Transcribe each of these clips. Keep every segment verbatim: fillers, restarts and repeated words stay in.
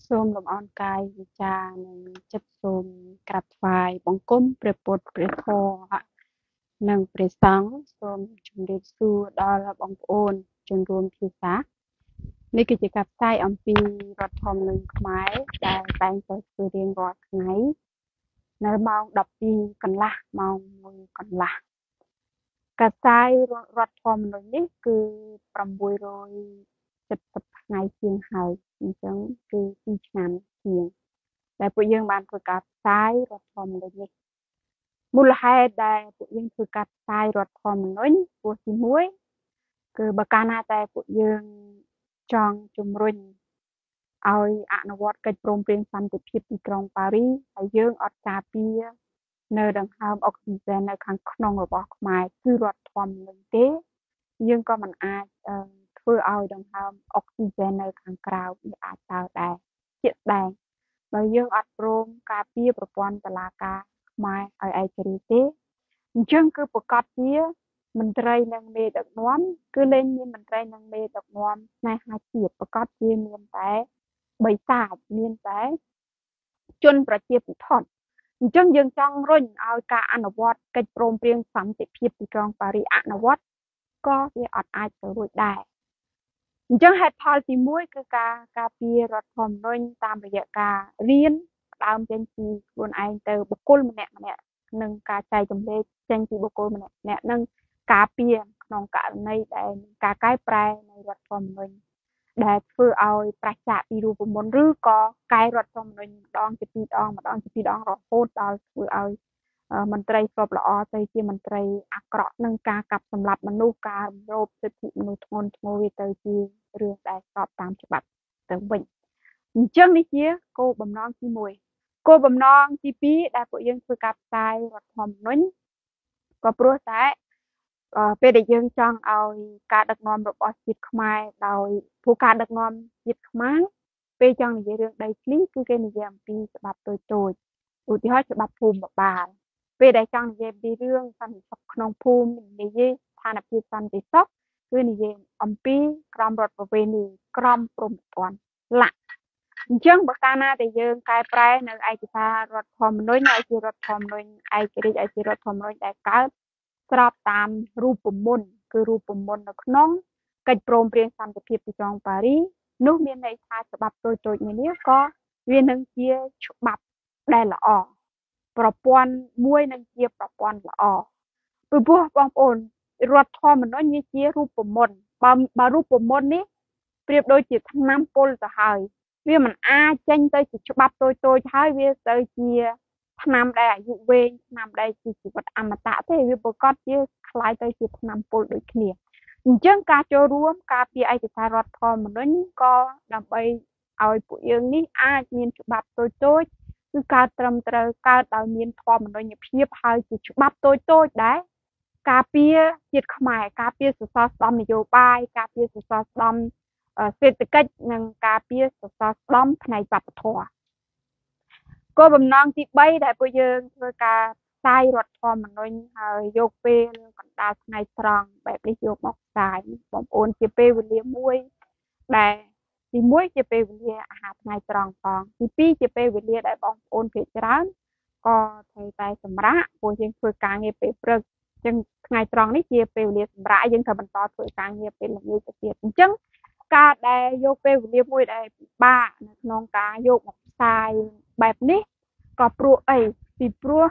សូមលំអរកាយវិចារនិងចិត្តសូមក្រាបថ្វាយបង្គំព្រះពុទ្ធព្រះធម៌និងព្រះសង្ឃសូមជម្រាបសួរដល់បងប្អូនជនរួមភាសានេះគឺជាការផ្សាយអំពីរដ្ឋធម្មនុញ្ញខ្មែរដែលតែងតែធ្វើរៀងរាល់ថ្ងៃនៅម៉ោងដប់ពីរកន្លះម៉ោងមួយកន្លះការផ្សាយរដ្ឋធម្មនុញ្ញនេះគឺប្រាំមួយរយសិបថ្ងៃជាងហើយអញ្ចឹងគឺពីរឆ្នាំជាងដែលពួកយើងបានធ្វើការផ្សាយរដ្ឋធម្មនុញ្ញនេះមូលហេតុដែលពួកយើងធ្វើការផ្សាយរដ្ឋធម្មនុញ្ញពោះទីមួយគឺបើកាលណាតែពួកយើងចង់ជំរុញឲ្យអនុវត្តកិច្ចព្រមព្រៀងសន្តិភាពទីក្រុងប៉ារីសហើយយើងអត់ការពារនៅដង្ហើមអុកស៊ីហ្សែននៅខាងក្នុងរបស់ខ្មែរគឺរដ្ឋធម្មនុញ្ញទេយើងក៏មិនអាចធ្វើឲ្យដង្ហើមអុកស៊ីហ្សែននៅខាងក្រៅវាអាចតើដែរជាក់ស្ដែងបើយើងអត់ព្រមការពារប្រព័ន្ធតុលាការខ្មែរឲ្យឯករាជ្យទេអញ្ចឹងគឺប្រកាសជាមន្ត្រីនិងមេដឹកនាំគឺលែងមានមន្ត្រីនិងមេដឹកនាំស្នេហាជាតិប្រកាសជាមានតែបិសាចមានតែជនប្រជាពិធដ្ឋអញ្ចឹងយើងចង់រុញឲ្យការអនុវត្តកិច្ចព្រមព្រៀងសន្តិភាពទីក្រុងប៉ារីសអនុវត្តក៏វាអត់អាចទៅរួចដែរអញ្ចឹងហេតុផលទីមួយគឺការការពាររដ្ឋធម្មនុញ្ញតាមរយៈការរៀនផ្ដើមចេញពីខ្លួនឯងទៅបុគ្គលម្នាក់ម្នាក់និងការចែកចម្លែកចេញពីបុគ្គលម្នាក់ម្នាក់និងការពារក្នុងករណីដែលការកែប្រែនៃរដ្ឋធម្មនុញ្ញដែលធ្វើឲ្យប្រឆាចពីរូបមន្តឬក៏កែរដ្ឋធម្មនុញ្ញម្ដងជាពីរដងម្ដងជាពីរដងរហូតដល់ធ្វើឲ្យមន្ត្រីស្របល្អទៅជាមន្ត្រីអាក្រក់នឹងការកាប់សម្លាប់មនុស្សការរំលោភសិទ្ធិមនុស្សធ្ងន់ធ្ងរវាទៅជារឿងដែលស្របតាមច្បាប់ទៅវិញអញ្ចឹងនេះជាគោលបំណងទីមួយគោលបំណងទីពីរដែលពួកយើងធ្វើការផ្សាយរដ្ឋធម្មនុញ្ញក៏ព្រោះតែពេលដែលយើងចង់ឲ្យការដឹកនាំរបស់ជាតិខ្មែរដោយព្រោះការដឹកនាំជាតិខ្មែរពេលចង់និយាយរឿងដីធ្លីគឺគេនិយាយអំពីច្បាប់តូចតូចឧទាហរណ៍ច្បាប់ភូមិបាលពេលដែលចង់និយាយពីរឿងសន្តិសុខក្នុងភូមិនិយាយស្ថានភាពសន្តិសុខគឺនិយាយអំពីក្រមរដ្ឋប្រវេណីក្រមព្រហ្មទណ្ឌឡាក់អញ្ចឹងបើកាលណាដែលយើងកែប្រែនៅឯកសាររដ្ឋធម្មនុញ្ញឲ្យជារដ្ឋធម្មនុញ្ញឯករាជ្យឲ្យជារដ្ឋធម្មនុញ្ញដែលកើតស្របតាមរូបមន្តគឺរូបមន្តនៅក្នុងកិច្ចព្រមព្រៀងសន្តិភាពទីក្រុងប៉ារីសនោះមានន័យថាច្បាប់តូចតូចនេះក៏វានឹងជាច្បាប់ដែលល្អប្រព័ន្ធមួយនឹងជាប្រព័ន្ធល្អពីព្រោះបងប្អូនរដ្ឋធម្មនុញ្ញវាជារូបមន្តបើបើរូបមន្តនេះប្រៀបដូចជាថ្នាំពុលទៅហើយវាមិនអាចចេញទៅជាច្បាប់តូចតូចហើយវាទៅជាថ្នាំដែលអាយុវែងថ្នាំដែលជាជីវិតអមតៈទេវាប្រកាសជាคล้ายទៅជាថ្នាំពុលដូចគ្នាអញ្ចឹងការចូលរួមការពារឯកសាររដ្ឋធម្មនុញ្ញក៏ដើម្បីឲ្យពួកយើងនេះអាចមានច្បាប់តូចតូចគឺកើតត្រឹមត្រូវកើតដោយមានធម្មនុញ្ញភាពហើយជាច្បាប់តូចតូចដែរការពារជាតិខ្មែរការពារសសរស្តម្ភនយោបាយការពារសសរស្តម្ភសេដ្ឋកិច្ចនិងការពារសសរស្តម្ភផ្នែកវប្បធម៌គោលបំណងទីបីដែលពួកយើងធ្វើការផ្សាយរដ្ឋធម្មនុញ្ញហើយយកពេលកណ្ដាលថ្ងៃត្រង់បែបនេះយកមកផ្សាយបងប្អូនជាពេលវេលាមួយដែលទីមួយជាពេលវេលាអាហារថ្ងៃត្រង់ផងទីពីរជាពេលវេលាដែលបងប្អូនភាគច្រើនក៏ត្រូវតែសម្រាកព្រោះយើងធ្វើការងារពេលព្រឹកអញ្ចឹងថ្ងៃត្រង់នេះជាពេលវេលាសម្រាកយើងត្រូវបន្តធ្វើការងារពេលល្ងាចទៅទៀតអញ្ចឹងការដែលយកពេលវេលាមួយដែលពិបាកនៅក្នុងការយកមកផ្សាយបែបនេះក៏ព្រោះអីពីព្រោះ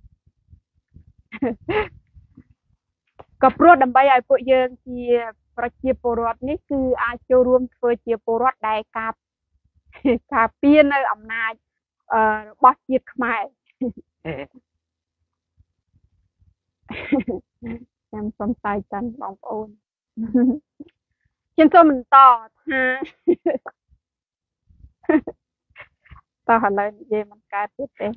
ក៏ព្រោះដើម្បីឲ្យពួកយើងជាប្រជាពលរដ្ឋនេះគឺអាចចូលរួមធ្វើជាពលរដ្ឋដែលការការពារនៅអំណាចរបស់ជាតិខ្មែរខ្ញុំសូមសើចចាន់បងប្អូនខ្ញុំសូមបន្តថាតោះឥឡូវនិយាយមិនកើតទៀតទេត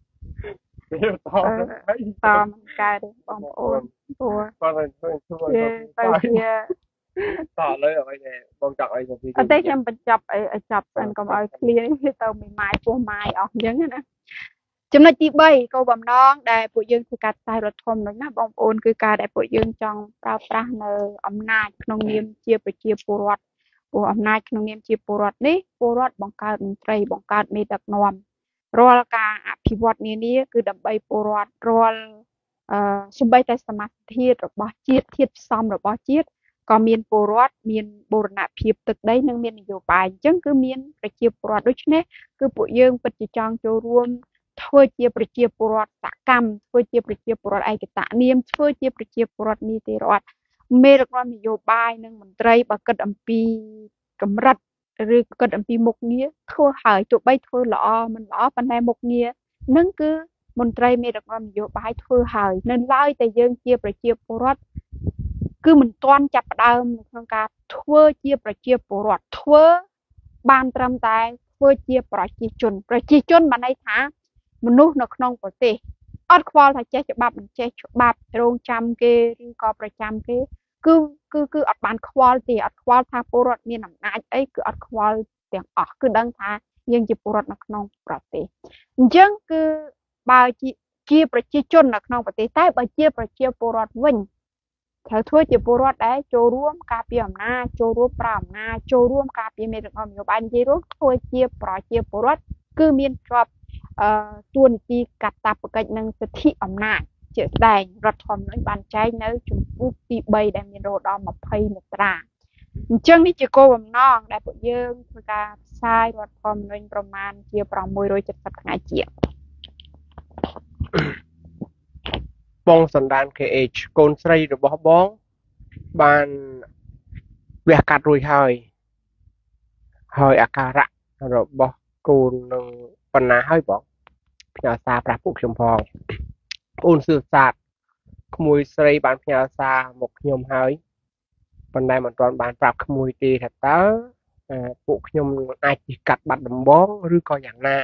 តមិនកើតទេបងប្អូនព្រោះគាត់ទៅជួយទៅជាតឥឡូវអ្វីដែលបងចង់អីទៅអត់ទេខ្ញុំបញ្ចប់អីឲ្យចប់សិនកុំឲ្យឃ្លានេះទៅមួយម៉ាយពោះម៉ាយអស់អញ្ចឹងណាចំណុចទីបីគោលបំណងដែលពួកយើងធ្វើការផ្សាយរដ្ឋធម្មនុញ្ញណាបងប្អូនគឺការដែលពួកយើងចង់ប្រើប្រាស់នៅអំណាចក្នុងនាមជាប្រជាពលរដ្ឋព្រោះអំណាចក្នុងនាមជាពលរដ្ឋនេះពលរដ្ឋបង្កើតមន្ត្រីបង្កើតមេដឹកនាំរាល់ការអភិវឌ្ឍនានាគឺដើម្បីពលរដ្ឋរាល់អឺសម្បីតែសមាជិករបស់ជាតិធាតុផ្សំរបស់ជាតិក៏មានពលរដ្ឋមានបូរណភាពទឹកដីនិងមាននយោបាយអញ្ចឹងគឺមានប្រជាពលរដ្ឋដូច្នេះគឺពួកយើងពិតជាចង់ចូលរួមធ្វើជាប្រជាពលរដ្ឋសកម្មធ្វើជាប្រជាពលរដ្ឋឯកតនាមធ្វើជាប្រជាពលរដ្ឋនីតិរដ្ឋមេដឹកនាំនយោបាយនិងមន្ត្រីបើគិតអំពីកម្រិតឬគិតអំពីមុខងារធ្វើហើយទោះបីធ្វើល្អមិនល្អប៉ុន្តែមុខងារនឹងគឺមន្ត្រីមេដឹកនាំនយោបាយធ្វើហើយនៅឡើយតែយើងជាប្រជាពលរដ្ឋគឺមិនទាន់ចាប់ផ្ដើមក្នុងការធ្វើជាប្រជាពលរដ្ឋធ្វើបានត្រឹមតែធ្វើជាប្រជាជនប្រជាជនបានន័យថាមនុស្សនៅក្នុងប្រទេសអត់ខ្វល់ថាចេះច្បាប់មិនចេះច្បាប់រងចាំគេឬក៏ប្រចាំគេគឺគឺគឺអត់បានខ្វល់ទេអត់ខ្វល់ថាពលរដ្ឋមានអំណាចអីគឺអត់ខ្វល់ទាំងអស់គឺដឹងថាយើងជាពលរដ្ឋនៅក្នុងប្រទេសអញ្ចឹងគឺបើជាជាប្រជាជននៅក្នុងប្រទេសតែបើជាប្រជាពលរដ្ឋវិញត្រូវធ្វើជាពលរដ្ឋដែលចូលរួមការពារអំណាចចូលរួមប្រើអំណាចចូលរួមការពារមេដឹកនាំនយោបាយនិយាយរួមធ្វើជាប្រជាពលរដ្ឋគឺមានជាប់អឺទួនាទីកាតព្វកិច្ចនិងសិទ្ធិអំណាចជាក់ស្ដែងរដ្ឋធម្មនុញ្ញបានចែងនៅជំពូកទីបីដែលមានរហូតដល់ម្ភៃមាត្រាអញ្ចឹងនេះជាគោលបំណងដែលពួកយើងធ្វើការផ្សាយរដ្ឋធម្មនុញ្ញប្រមាណជាប្រាំមួយរយเจ็ดสิบថ្ងៃជាងបងសណ្ដាន kេ អេច កូនស្រីរបស់បងបានវះកាត់រួចហើយហើយអាការៈរបស់កូននឹងបណ្ណាហើយបងផ្ញើសារប្រាប់ពួកខ្ញុំផងអូនសឿសាទក្មួយស្រីបានផ្ញើសារមកខ្ញុំហើយប៉ុន្តែមិនទាន់បានប្រាប់ក្មួយទេថាតើពួកខ្ញុំអាចជិះកាត់បាត់ដំបងឬក៏យ៉ាងណា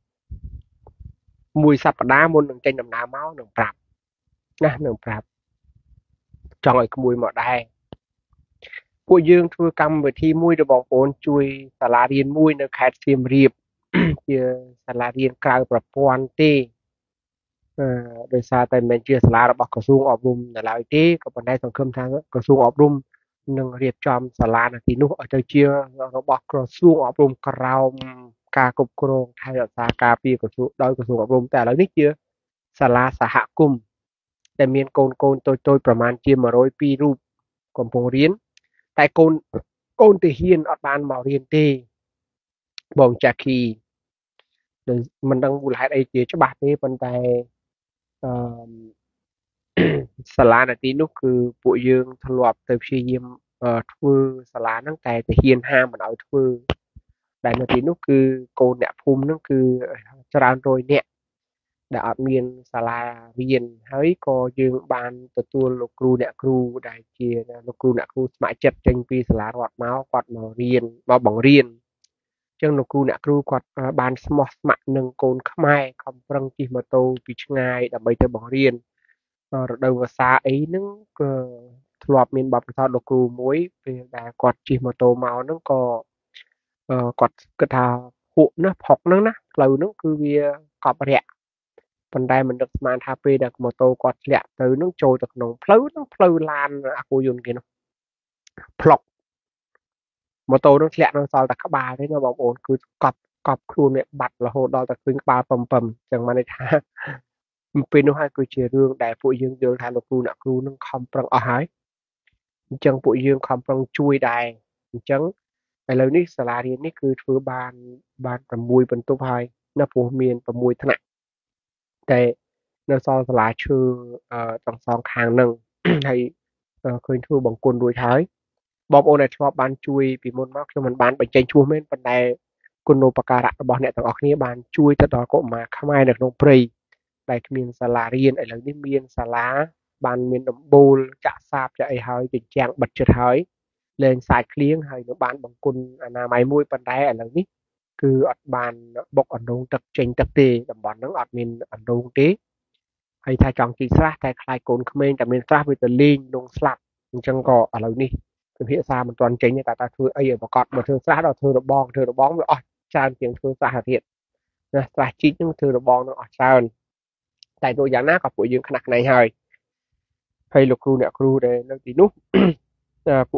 មួយសប្តាហ៍មុននឹងចេញដំណើរមកនឹងប្រាប់ណានឹងប្រាប់ចង់ឲ្យក្មួយមកដែរពួកយើងធ្វើកម្មវិធីមួយរបស់បងប្អូនជួយសាលារៀនមួយនៅខេត្តសៀមរាបជាសាលារៀនក្រៅប្រព័ន្ធទេអឺដោយសារតែមិនជាសាលារបស់ក្រសួងអប់រំនៅឡើយទេក៏ប៉ុន្តែសង្ឃឹមថាក្រសួងអប់រំនឹងរៀបចំសាលានៅទីនោះឲ្យទៅជារបស់ក្រសួងអប់រំក្រោមការគ្រប់គ្រងថែរក្សាការពារក្រសួងដោយក្រសួងអប់រំតែឥឡូវនេះជាសាលាសហគមន៍តែមានកូនកូនតូចៗប្រមាណជាmột không haiរូបកំពុងរៀនតែកូនកូនទាហានអត់បានមករៀនទេបងចាគីដោយមិនដឹងមូលហេតុអីជាច្បាស់ទេប៉ុន្តែអឺសាលានៅទីនោះគឺពួកយើងធ្លាប់ទៅព្យាយាមធ្វើសាលាហ្នឹងតែទាហានហាមមិនឲ្យធ្វើដែលនៅទីនោះគឺកូនអ្នកភូមិហ្នឹងគឺច្រើនរយនាក់ដែលអត់មានសាលារៀនហើយក៏យើងបានទទួលលោកគ្រូអ្នកគ្រូដែលជាលោកគ្រូអ្នកគ្រូស្ម័គ្រចិត្តចេញពីសាលារដ្ឋមកគាត់មករៀនមកបង្រៀនអញ្ចឹងលោកគ្រូអ្នកគ្រូគាត់បានស្មោះស្ម័គ្រនឹងកូនខ្មែរខំប្រឹងជិះម៉ូតូពីឆ្ងាយដើម្បីទៅបង្រៀនរដូវវស្សាអីហ្នឹងក៏ធ្លាប់មានបទពិសោធន៍លោកគ្រូមួយពេលដែលគាត់ជិះម៉ូតូមកហ្នឹងក៏គាត់គិតថាភក់ណាផុកហ្នឹងណាផ្លូវហ្នឹងគឺវាកប់រាក់ប៉ុន្តែមិននឹកស្មានថាពេលដែលម៉ូតូគាត់ធ្លាក់ទៅនឹងចូលទៅក្នុងផ្លូវហ្នឹងផ្លូវឡានអាគូយន្តគេនោះផ្លុកម៉ូតូនឹងធ្លាក់នៅសល់តែក្បាលទេណាបងប្អូនគឺកប់កប់ខ្លួនវាបាត់រហូតដល់តែឃើញក្បាលពំពំអញ្ចឹងបានន័យថាពេលនោះហើយគឺជារឿងដែលពួកយើងយល់ថាលោកគ្រូអ្នកគ្រូនឹងខំប្រឹងអស់ហើយអញ្ចឹងពួកយើងខំប្រឹងជួយដែរអញ្ចឹងឥឡូវនេះសាលារៀននេះគឺធ្វើបានបាន6បន្ទប់ហើយនៅព្រោះមាន6ថ្នាក់តែនៅសល់សាលាឈើទាំងសងខាងហ្នឹងហើយឃើញធ្វើបង្គន់រួចហើយបងប្អូនដែលធ្លាប់បានជួយពីមុនមកខ្ញុំមិនបានបញ្ចេញឈ្មោះមែនប៉ុន្តែគុណូបការៈរបស់អ្នកទាំងអស់គ្នាបានជួយទៅដល់កុមារខ្មែរនៅក្នុងព្រៃដែលគ្មានសាលារៀនឥឡូវនេះមានសាលាបានមានដំបូលចាក់សាបចាក់អីហើយជញ្ជាំងបិទជិតហើយលែងសាច់ឃ្លៀងហើយនៅបានបង្គន់អនាម័យមួយប៉ុន្តែឥឡូវនេះគឺអត់បានបុកអណ្ដូងទឹកចេញទឹកទេតំបន់ហ្នឹងអត់មានអណ្ដូងទេហើយថាចង់ជីកស្រះតែខ្លាចកូនក្មេងតែមានស្រះវាទៅលេងលងស្លាប់អញ្ចឹងក៏ឥឡូវនេះពិភាក្សាមិនទាន់ចេញទេតែតើធ្វើអីឲ្យប្រកបបើធ្វើស្រះដល់ធ្វើរបងធ្វើរបងវាអស់ច្រើនជាងធ្វើស្រះទៀតណាស្រះជីកហ្នឹងធ្វើរបងនឹងអស់ច្រើនតែដូចយ៉ាងណាក៏ពួកយើងខ្នះខ្នែងហើយហើយលោកគ្រូអ្នកគ្រូដែលនៅទីនោះពួកគាត់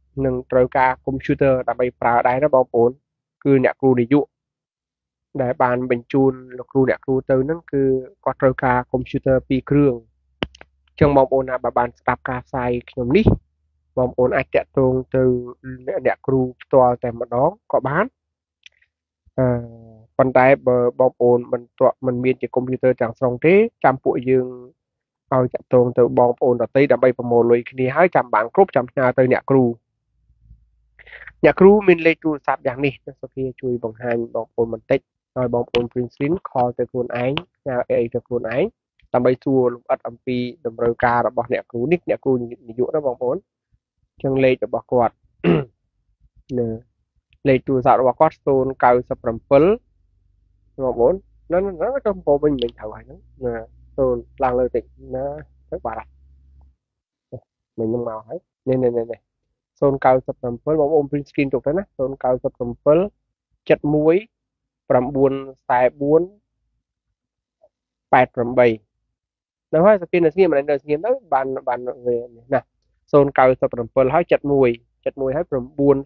នឹងត្រូវការ computer ដើម្បីប្រើដែរណាបងប្អូនគឺអ្នកគ្រូនិយុដែលបានបញ្ជូនលោកគ្រូអ្នកគ្រូទៅហ្នឹងគឺគាត់ត្រូវការ computer ពីរគ្រឿងអញ្ចឹងបងប្អូនណាបើបានស្ដាប់ការផ្សាយខ្ញុំនេះបងប្អូនអាចតាក់ទងទៅអ្នកគ្រូផ្ទាល់តែម្ដងក៏បានអឺប៉ុន្តែបើបងប្អូនមិនទាក់មិនមានជា computer ទាំងស្រុងទេចាំពួកយើងឲ្យតាក់ទងទៅបងប្អូនដទៃដើម្បីប្រមូលលុយគ្នាហើយចាំបានគ្រប់ចាំផ្ញើទៅអ្នកគ្រូអ្នកគ្រូមានលេខទូរស័ព្ទយ៉ាងនេះសុភាជួយបង្ហាញបងប្អូនបន្តិចឲ្យបងប្អូន print screen call ទៅខ្លួនឯងផ្ញើអីទៅខ្លួនឯងដើម្បីសួរលម្អិតអំពីតម្រូវការរបស់អ្នកគ្រូនេះអ្នកគ្រូនាយកណាបងប្អូនអញ្ចឹងលេខរបស់គាត់នៅលេខទូរស័ព្ទរបស់គាត់ศูนย์ เก้า เจ็ด បងប្អូនហ្នឹងហ្នឹងទៅពោវិញមិនត្រូវហើយហ្នឹងណាศูนย์ឡើងលើតិចណាទៅបាត់ហើយមិញនឹងមកហើយនេះនេះនេះ ศูนย์ เก้า เจ็ด បងប្អូន print screen ទុកទៅណាศูนย์ เก้า เจ็ด เจ็ด หนึ่ง เก้า สี่ 4 แปด แปดនៅហើយស្ពាននៅស្ងៀមមិននៅស្ងៀមទៅបានបានវាណាศูนย์ เก้า เจ็ด หนึ่ง ហើយเจ็ด หนึ่ง เจ็ด หนึ่งហើយ9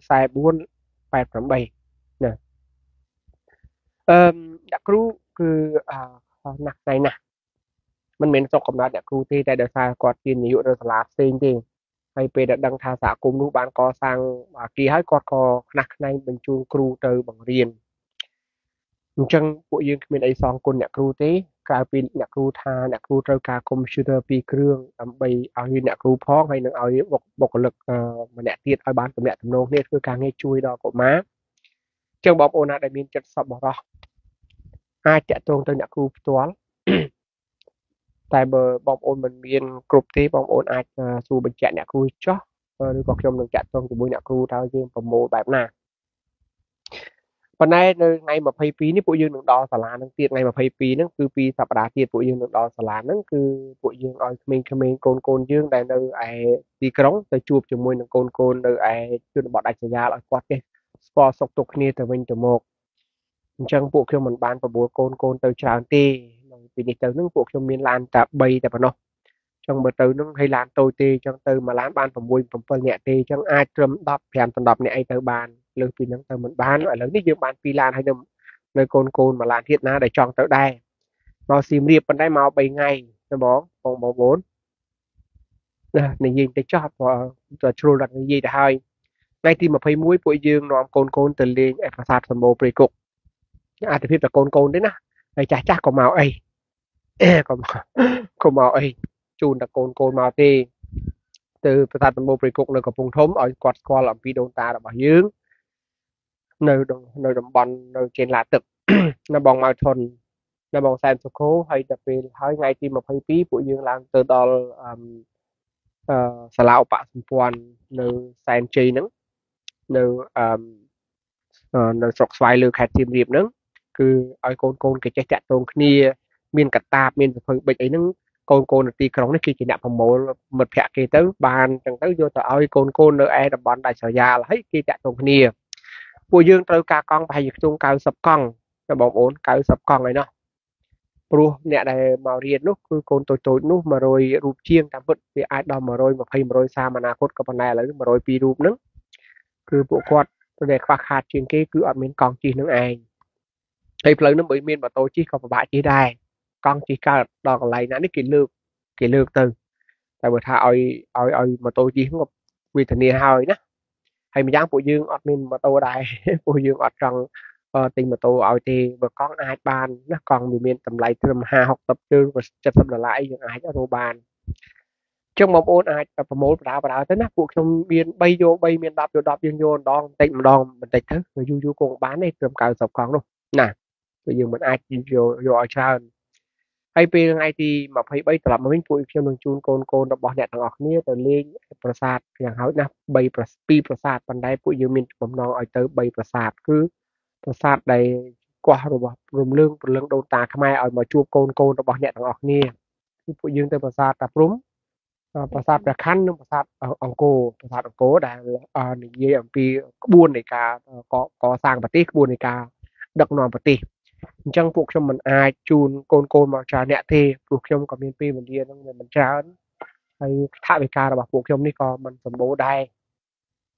44 88ណាអឺអ្នកគ្រូគឺអឺណាស់ថ្ងៃណាស់មិនមែនសុខកំណត់អ្នកគ្រូទេតែដោយសារគាត់ជានាយកនៅសាលាផ្សេងទេហើយពេលដែលដឹងថាសហគមន៍នោះបានកសាងអាគារហើយគាត់ក៏ខ្នះខ្នែងបញ្ជូនគ្រូទៅបង្រៀនអញ្ចឹងពួកយើងគ្មានអីសងគុណអ្នកគ្រូទេក្រៅពីអ្នកគ្រូថាអ្នកគ្រូត្រូវការ computer ពីរគ្រឿងដើម្បីឲ្យអ្នកគ្រូផងហើយនឹងឲ្យបុគ្គលិកម្នាក់ទៀតឲ្យបានទំនាក់ទំនងគ្នាធ្វើការងារជួយដល់កុមារអញ្ចឹងបងប្អូនណាដែលមានចិត្តសប្បុរសអាចតាក់ទងទៅអ្នកគ្រូផ្ទាល់តែបើបងប្អូនមិនមានគ្រប់ទេបងប្អូនអាចសួរបញ្ជាក់អ្នកគ្រូចោះឬក៏ខ្ញុំនឹងតាក់ទងជាមួយអ្នកគ្រូតើយើងប្រមូលបែបណាប៉ុន្តែនៅថ្ងៃម្ភៃពីរនេះពួកយើងនឹងដល់សាលានឹងទៀតថ្ងៃម្ភៃពីរហ្នឹងគឺពីរសប្តាហ៍ទៀតពួកយើងនឹងដល់សាលាហ្នឹងគឺពួកយើងឲ្យក្មេងៗកូនកូនយើងដែលនៅឯទីក្រុងទៅជួបជាមួយនឹងកូនកូននៅឯជនបទដាច់ស្រយាលឲ្យគាត់ចេះស្គាល់សុខទុក្ខគ្នាទៅវិញទៅមកអញ្ចឹងពួកខ្ញុំមិនបានប្រមូលកូនកូនទៅច្រើនទេពីនេះទៅហ្នឹងពួកខ្ញុំមានឡានតែបីតែប៉ុណ្ណោះអញ្ចឹងមើលទៅហ្នឹងឲ្យឡានតូចទេអញ្ចឹងទៅមួយឡានបាន6 7នាក់ទេអញ្ចឹងអាចត្រឹម10 5 10នាក់អីទៅបានលើសពីហ្នឹងទៅមិនបានឥឡូវនេះយើងបានពីរឡានហើយនៅនៅកូនកូនមួយឡានទៀតណាដែលចង់ទៅដែរមកសៀមរាបប៉ុន្តែមក3ថ្ងៃណាបងបងបងប្អូនណានិយាយទៅចោះទៅជ្រុលដល់និយាយទៅហើយថ្ងៃទីម្ភៃមួយពួកយើងនាំកូនកូនទៅលេងឯប្រាសាទសម្បូរព្រៃគុកអាទិភាពតែកូនកូនទេណាហើយចាស់ចាស់ក៏មកអីក៏ក៏មកអីជូនតែកូនកូនមកទេទៅប្រាសាទសម្បូរព្រៃគុកនៅកំពង់ធំឲ្យគាត់ស្គាល់អំពីដូនតារបស់យើងនៅនៅតំបន់នៅចេនឡាទឹកនៅបងម៉ៅធុននៅបងសែនសុខូហើយទៅពេលហើយថ្ងៃទីម្ភៃពីរពួកយើងឡើងទៅដល់អឺសាលាឧបសម្ព័ន្ធនៅសែនជ័យហ្នឹងនៅអឺនៅស្រុកស្វាយលើខេត្តសៀមរាបហ្នឹងគឺឲ្យកូនកូនគេចេះតាក់ទងគ្នាមានកតាបមានសភៅបិចអីហ្នឹងកូនកូននៅទីក្រុងនេះគឺជាអ្នកប្រមូលមិត្តភ័ក្តិគេទៅបានអញ្ចឹងទៅយកទៅឲ្យកូនកូននៅឯតំបន់ដាច់ស្រយាលហើយគេតាក់ទងគ្នាពួកយើងត្រូវការកង់ប្រហែលជាខ្ទង់90កង់ណាបងប្អូន90កង់ហើយណោះព្រោះអ្នកដែលមករៀននោះគឺកូនតូចតូចនោះ100រូបជាងតាមពិតវាអាចដល់120 130អនាគតក៏ប៉ុន្តែឥឡូវ102រូបហ្នឹងគឺពួកគាត់ដែលខ្វះខាតជាងគេគឺអត់មានកង់ជិះនឹងឯងហើយផ្លូវនោះបើមានម៉ូតូជិះក៏ពិបាកជិះដែរកង់ជិះកើតដល់កន្លែងណានេះគេលើកគេលើកទៅតែបើថាឲ្យឲ្យឲ្យម៉ូតូជិះក៏វេទនាហើយណាហើយម្យ៉ាងពួកយើងអត់មានម៉ូតូដែរពួកយើងអត់ចង់ទិញម៉ូតូឲ្យទេបើកង់អាចបានណាកង់វាមានតម្លៃត្រឹមห้า 60ជើង70ដុល្លារអីយើងអាចរកបានអញ្ចឹងបងប្អូនអាចប្រមូលបដាបដាទៅណាពួកខ្ញុំមាន3យក3មាន10យក10យើងយកម្ដងបន្តិចម្ដងបន្តិចទៅយូរយូរគង់បានទេត្រឹម90កង់នោះណាព្រោះយើងមិនអាចយកយកឲ្យច្រើនហើយពេលថ្ងៃទីម្ភៃបីត្រឡប់មកវិញពួកខ្ញុំនឹងជូនកូនកូនរបស់អ្នកទាំងអស់គ្នាទៅលេងប្រាសាទយ៉ាងហោចណាស់3 2ប្រាសាទប៉ុន្តែពួកយើងមានបំណងឲ្យទៅ3ប្រាសាទគឺប្រាសាទដែលកោះរបស់រំលើងព្រលឹងដូនតាខ្មែរឲ្យមកជួបកូនកូនរបស់អ្នកទាំងអស់គ្នាគឺពួកយើងទៅប្រាសាទតាព្រំប្រាសាទព្រះខ័ននិងប្រាសាទអង្គរប្រាសាទអង្គរដែលនិយាយអំពីក្បួននៃការកសាងប្រទេសក្បួននៃការដឹកនាំប្រទេសអញ្ចឹងពួកខ្ញុំមិនអាចជូនកូនកូនមកច្រើនអ្នកទេព្រោះខ្ញុំក៏មានពេលវេលានឹងមិនច្រើនហើយថវិការបស់ពួកខ្ញុំនេះក៏មិនសម្បូរដែរ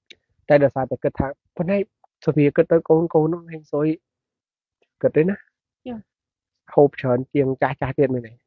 តែដោយសារតែគិតថាប៉ុន្តែសូវីគិតទៅកូនកូនហ្នឹងហេងសុយគិតទេណាហូបច្រើនជាងចាស់ចាស់ទៀតមែនទេ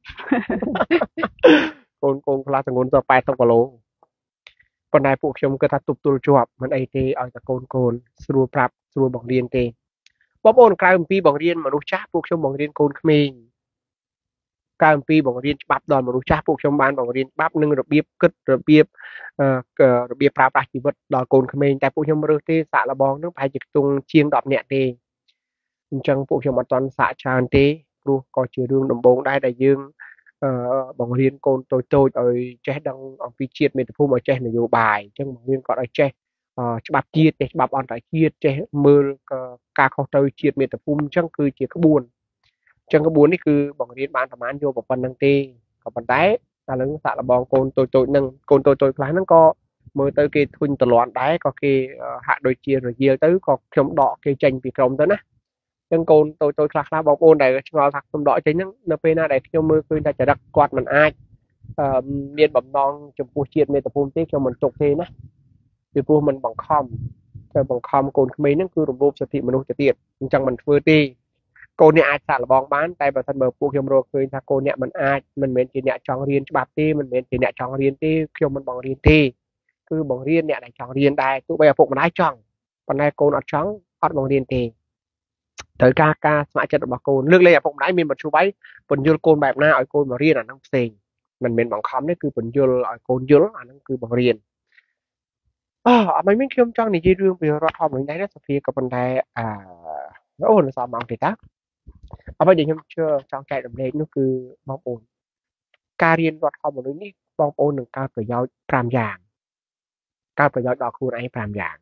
កូនកូនខ្លះទម្ងន់ទៅeightyគីឡូប៉ុន្តែពួកខ្ញុំគិតថាទប់ទល់ជាប់មិនអីទេឲ្យតែកូនកូនស្រួលប្រាប់ស្រួលបង្រៀនទេបងប្អូនក្រៅអំពីបង្រៀនមនុស្សចាស់ពួកខ្ញុំបង្រៀនកូនក្មេងក្រៅអំពីបង្រៀនច្បាប់ដល់មនុស្សចាស់ពួកខ្ញុំបានបង្រៀនច្បាប់និងរបៀបគិតរបៀបរបៀបប្រើប្រាស់ជីវិតដល់កូនក្មេងតែពួកខ្ញុំរើសទេសាក់លបងនឹងប្រហែលជាខ្ទង់ជាងtenនាក់ទេអញ្ចឹងពួកខ្ញុំអត់ទាន់សាក់ច្រើនទេព្រោះក៏ជារឿងដំបូងដែរដែលយើងបង្រៀនកូនតូចតូចឲ្យចេះដឹងអំពីជាតិមាតុភូមិឲ្យចេះនយោបាយអញ្ចឹងបង្រៀនគាត់ឲ្យចេះច្បាប់ជាតិចេះច្បាប់អន្តរជាតិចេះមើលការខុសត្រូវជាតិមាតុភូមិអញ្ចឹងគឺជាក្បួនអញ្ចឹងក្បួននេះគឺបង្រៀនបានប្រហែលយកប៉ុណ្្នឹងទេក៏ប៉ុន្តែឥឡូវសាក់លបងកូនតូចតូចហ្នឹងកូនតូចតូចខ្លះហ្នឹងក៏មើលទៅគេធុញតលន់ដែរក៏គេហាក់ដូចជារយាលទៅក៏ខ្ញុំដកគេចេញពីក្រុមទៅណាអញ្ចឹងកូនតូចតូចខ្លះខ្លះបងប្អូនដែលឆ្ងល់ថាខ្ញុំដកចេញហ្នឹងនៅពេលណាដែលខ្ញុំមើលឃើញថាចរិតគាត់មិនអាចមានបំណងចំពោះជាតិមាតុភូមិទេខ្ញុំមិនទុកទេណាពីព្រោះมันបង្ខំទៅបង្ខំកូនក្មេងហ្នឹងគឺរំលោភសិទ្ធិមនុស្សទៅទៀតអញ្ចឹងមិនធ្វើទេកូនអ្នកអាចសាក់លបងបានតែបើសិនបើពួកខ្ញុំរកឃើញថាកូនអ្នកមិនអាចមិនមែនជាអ្នកចង់រៀនច្បាប់ទេមិនមែនជាអ្នកចង់រៀនទេខ្ញុំមិនបង្រៀនទេគឺបង្រៀនអ្នកដែលចង់រៀនដែរទោះបីឪពុកម្ដាយចង់ប៉ុន្តែកូនអត់ចង់អត់បង្រៀនទេត្រូវការការស្ម័គ្រចិត្តរបស់កូនលើកលែងឪពុកម្ដាយមានមធ្យោបាយពន្យល់កូនបែបណាឲ្យកូនមករៀនអាហ្នឹងផ្សេងមិនមែនបង្ខំទេគឺពន្យល់ឲ្យកូនយល់អាហ្នឹងគឺបង្រៀនអូអត់មិនខ្ញុំចង់និយាយរឿងពីរដ្ឋធម្មនុញ្ញដែរណាសូហ្វីក៏ប៉ុន្តែអឺអូនសមមកទេតាអ្វីដែលខ្ញុំជឿចង់ចែករំលែកនោះគឺបងប្អូនការរៀនរដ្ឋធម្មនុញ្ញនេះបងប្អូននឹងកើតប្រយោជន៍fiveយ៉ាងកើតប្រយោជន៍ដល់ខ្លួនឯងfiveយ៉ាង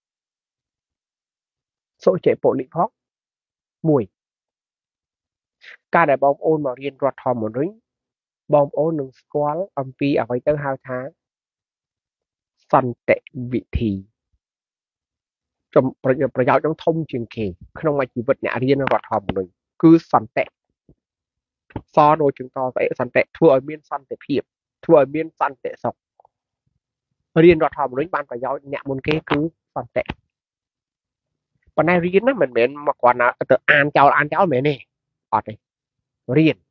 សុជិពលិភកoneការដែលបងប្អូនមករៀនរដ្ឋធម្មនុញ្ញបងប្អូននឹងស្គាល់អំពីអ្វីទៅហៅថាសន្តិវិធីចំប្រយោជន៍ប្រយោជន៍នឹងធំជាងគេក្នុងជីវិតអ្នករៀនរដ្ឋធម្មនុញ្ញគឺសន្តិសដូចជាងតស្អីសន្តិធ្វើឲ្យមានសន្តិភាពធ្វើឲ្យមានសន្តិសុខរៀនរដ្ឋធម្មនុញ្ញបានប្រយោជន៍អ្នកមុនគេគឺសន្តិប៉ុន្តែរៀនណាមិនមែនមកគ្រាន់តែទៅអានចោលអានចោលមែនទេអត់ទេរៀន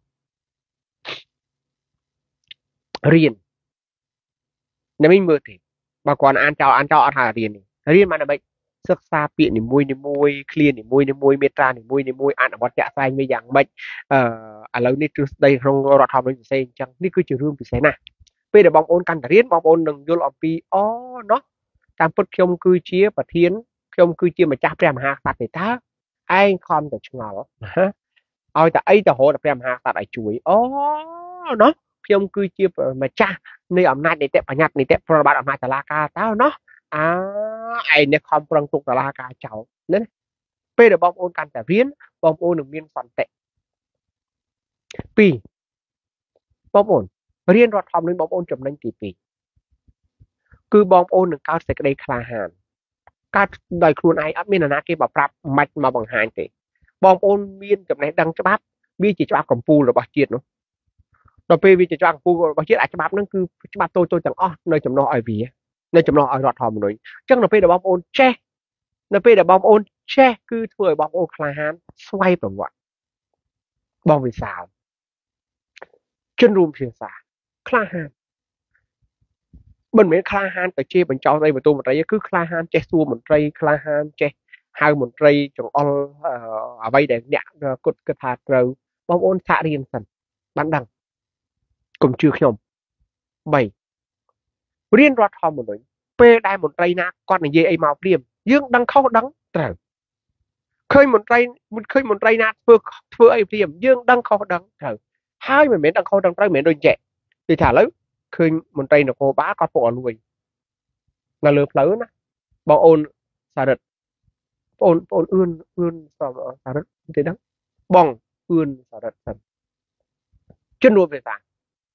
រៀនអ្នកមិនមើលទេបើគ្រាន់អានចោលអានចោលអត់ថារៀនទេរៀនមកដើម្បីសិក្សាពាក្យនីមួយនីមួយឃ្លានីមួយនីមួយមេត្រានីមួយនីមួយអនុវត្តជាក់ស្ដែងវាយ៉ាងម៉េចអឺឥឡូវនេះទ្រឹស្ដីក្នុងរដ្ឋធម្មនុញ្ញផ្សេងអញ្ចឹងនេះគឺជារឿងពិសេសណាស់ពេលដែលបងប្អូនកាន់តែរៀនបងប្អូននឹងយល់អំពីអូណោះតាមពិតខ្ញុំគឺជាប្រធានខ្ញុំគឺជាម្ចាស់ព្រះមហាក្សត្រទេតើឯងខំតែឆ្ងល់ឲ្យតែអីទៅរហូតដល់ព្រះមហាក្សត្រឲ្យជួយអូណោះខ្ញុំគឺជាម្ចាស់នៃអំណាចនីតិបញ្ញត្តិនីតិប្រតិបត្តិអំណាចតុលាការតើណោះអើឯងនេះខំប្រឹងទុកតុលាការចោលណាពេលដែលបងប្អូនកាន់តែរៀនបងប្អូននឹងមានសន្តិពីរបងប្អូនរៀនរដ្ឋធម្មនុញ្ញបងប្អូនចំណេញទីពីរគឺបងប្អូននឹងកើតសេចក្តីក្លាហានកើតដោយខ្លួនឯងអត់មាននរណាគេមកប្រាប់មិនមកបង្ហាញទេបងប្អូនមានចំណេះដឹងច្បាប់វាជាច្បាប់កម្ពុជារបស់ជាតិនោះដល់ពេលវាជាច្បាប់កម្ពុជារបស់ជាតិអាច្បាប់ហ្នឹងគឺច្បាប់តូចតូចទាំងអស់នៅចំណោះឲ្យវានៅចំណោះឲ្យរដ្ឋធម្មនុញ្ញអញ្ចឹងនៅពេលដែលបងប្អូនចេះនៅពេលដែលបងប្អូនចេះគឺធ្វើឲ្យបងប្អូនក្លាហានស្វ័យប្រវត្តិបងវិសាលជនរួមភាសាក្លាហានមិនមែនក្លាហានទៅជាបញ្ចោស្អីបន្ទូមន្ត្រីគឺក្លាហានចេះសួរមន្ត្រីក្លាហានចេះហៅមន្ត្រីចង្អុលអ្វីដែលអ្នកគិតគិតថាត្រូវបងប្អូនសាករៀនសិនបានដឹងកុំជឿខ្ញុំបីរៀនរដ្ឋធម្មនុញ្ញពេលដែលមន្ត្រីណាគាត់និយាយអីមកព្រាមយើងដឹងខុសដឹងត្រូវឃើញមន្ត្រីឃើញមន្ត្រីណាធ្វើធ្វើអីព្រាមយើងដឹងខុសដឹងត្រូវហើយមិនមែនដឹងខុសដឹងត្រូវមិនមែនដូចចេះនិយាយថាឥឡូវឃើញមន្ត្រីនគរបាលគាត់ពុកអលួយនៅលើផ្លូវណាបងអូនសារ៉ិតបងអូនបងអូនអឿនអឿនសារ៉ិតទេដឹងបងអឿនសារ៉ិតសិនជនរួមភាសា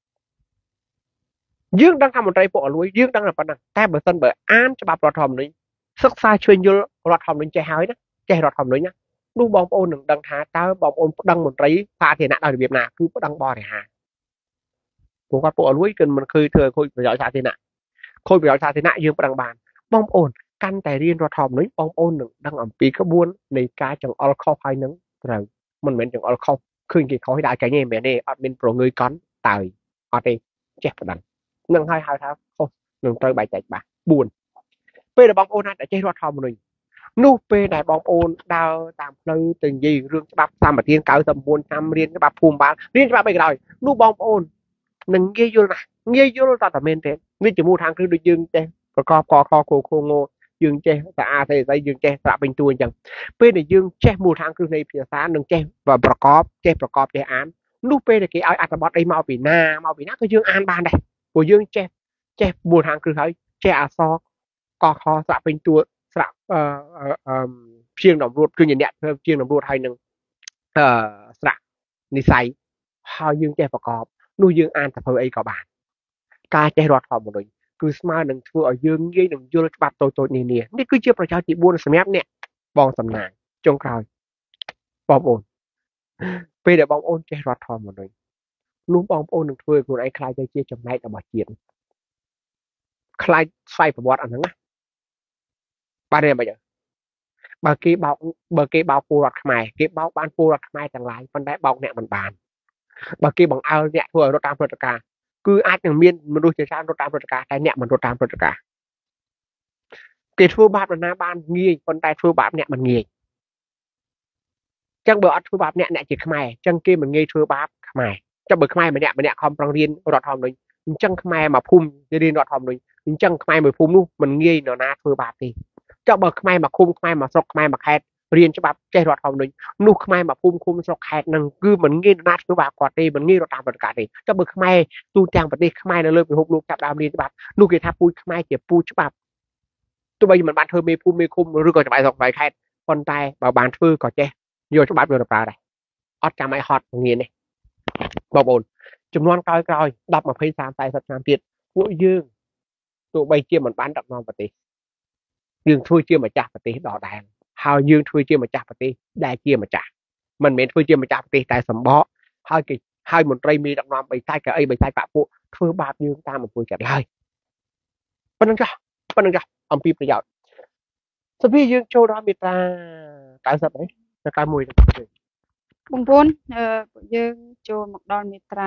យើងដឹងថាមន្ត្រីពុកអលួយយើងដឹងតែប៉ុណ្ណឹងតែបើសិនបើអានច្បាប់រដ្ឋធម្មនុញ្ញសិក្សាជួយយល់រដ្ឋធម្មនុញ្ញចេះហើយណាចេះរដ្ឋធម្មនុញ្ញណានោះបងប្អូននឹងដឹងថាតើបងប្អូនប្តឹងមន្ត្រីសាធារណៈដោយរបៀបណាគឺប្តឹងបរិហារព្រោះគាត់ពុកអលួយគឺមិនឃើញធ្វើឲ្យខូចប្រយោជន៍សាធារណៈខូចប្រយោជន៍សាធារណៈយើងប្តឹងបានបងប្អូន căn tại riêng rồi thòm núi bong ôn đừng đang ẩm pi cái buôn này cá chẳng all khâu hai nắng rồi mình mình chẳng all khâu khơi cái khói đại cái này mẹ này ở bên pro người con tài ở đây chết đằng nâng hai hai tháng không nâng tới bài chạy bà buồn bây giờ bong ôn đã chơi rồi thòm núi nu pe đại bong ôn đào tạm nơi từng gì rương bắp tam mà tiên cao tầm buôn năm riêng cái bắp phùm bán riêng bắp bây giờ nu bong ôn nâng nghe vô là nghe vô là tao men thế vì chỉ mua thang cứ được dương chơi và co co co cô cô ngô dương chơi ta a thế đây dương chơi ta bình tuôn chẳng bên này dương chơi mua thang cứ này phía xa nâng chơi vàประกอบchơiประกอบchơi án lúc bên này cái ai ăn bọt đây mau bị na mau bị na cái dương an ban đây của dương chơi chơi mua thang cứ thấy chơi à so co co ta bình tuôn ta ờ ờ chiêng đồng ruột cứ nhìn nhẹ chiêng đồng ruột hay nâng ờ ta นิสัย how យើងចេះប្រកបនោះយើងអានទៅអីក៏បានការចេះរត់ធម្មមនុស្សគឺស្មើនឹងធ្វើឲ្យយើងងាយនឹងយល់ច្បាប់តូចៗនានានេះគឺជាប្រយោជន៍ទីបួនសម្រាប់អ្នកបងសំណាងចុងក្រោយបងប្អូនពេលដែលបងប្អូនចេះរត់ធម្មមនុស្សនោះបងប្អូននឹងធ្វើឲ្យខ្លួនឯងខ្លាចទៅជាចំណែករបស់ជាតិខ្លាចស្វ័យប្រវត្តិអាហ្នឹងណាបាទនេះមិនអញ្ចឹងបើគេបោកបើគេបោកពលរដ្ឋខ្មែរគេបោកបានពលរដ្ឋខ្មែរទាំងឡាយប៉ុន្តែបោកអ្នកមិនបានបើគេបង្អើអ្នកធ្វើឲ្យរត់តាមព្រឹត្តិការណ៍គឺអាចនឹងមានមនុស្សជាច្រើនរត់តាមព្រឹត្តិការណ៍តែអ្នកមិនរត់តាមព្រឹត្តិការណ៍គេធ្វើបាបនរណាបានងាយប៉ុន្តែធ្វើបាបអ្នកមិនងាយចឹងបើអត់ធ្វើបាបអ្នកអ្នកជាខ្មែរចឹងគេមិនងាយធ្វើបាបខ្មែរចាំបើខ្មែរម្នាក់ម្នាក់ខំប្រឹងរៀនរត់ធម្មមនុស្សអញ្ចឹងខ្មែរមកភូមិរៀនរត់ធម្មមនុស្សអញ្ចឹងខ្មែរមួយភូមិនោះមិនងាយនរណាធ្វើបាបទេចុះបើខ្មែរមកឃុំខ្មែរមកស្រុកខ្មែរមកខេត្តរៀនច្បាប់ចេះរត់ធម្មមនុស្សនោះខ្មែរមកភូមិឃុំស្រុកខេត្តនឹងគឺមិនងាយនរណាធ្វើបាបគាត់ទេមិនងាយរត់តាមព្រឹត្តិការណ៍ទេចុះបើខ្មែរទូទាំងប្រទេសខ្មែរនៅលើពិភពលោកចាប់ដើមរៀនច្បាប់នោះគេថាពូជខ្មែរជាពូជច្បាប់ទោះបីមិនបានធ្វើមេភូមិមេឃុំឬក៏ច្បាប់ស្រុកស្បែកខេត្តប៉ុន្តែបើបានធ្វើក៏ចេះយកច្បាប់យកទៅប្រើដែរអត់ចាំឲ្យហត់ងាយនេះបងប្អូនចំនួនក្រោយក្រោយដប់ 20 30 40ឆ្នាំទៀតពួកយើងទោះបីជាមិនបានដឹកនាំប្រទេសយើងធ្វើជាម្ចាស់ប្រទេសដដែលហើយយើងធ្វើជាម្ចាស់ប្រទេសដែលជាម្ចាស់មិនមែនធ្វើជាម្ចាស់ប្រទេសតែសម្បកហើយគេហើយមន្ត្រីមេដឹកនាំបីសាច់ក៏អីបីសាច់បាក់ពួកធ្វើបាបយើងតាមអំពើចិត្តឡើយប៉ុណ្្នឹងចុះប៉ុណ្្នឹងចុះអំពីប្រយោជន៍សភាយើងចូលដល់មាត្រា90ហ្នឹងទៅ91 បងប្អូនអឺពួកយើងចូលមកដល់មាត្រា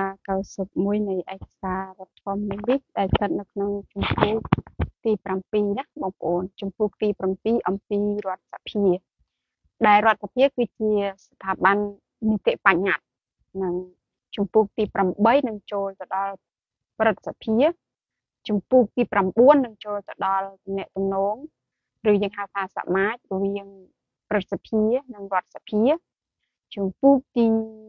91 នៃឯកសាររដ្ឋធម្មនុញ្ញនេះដែលស្ថិតនៅក្នុងជំពូកទី 7 ណាបងប្អូនជំពូកទី 7 អំពីរដ្ឋសភាដែលរដ្ឋសភាគឺជាស្ថាប័ននីតិបញ្ញត្តិនិងជំពូកទី 8 នឹងចូលទៅដល់ព្រឹទ្ធសភាជំពូកទី 9 នឹងចូលទៅដល់ទំនាក់ទំនងឬយើងហៅថាសមាជរវាងព្រឹទ្ធសភានិងរដ្ឋសភាជំពូកទី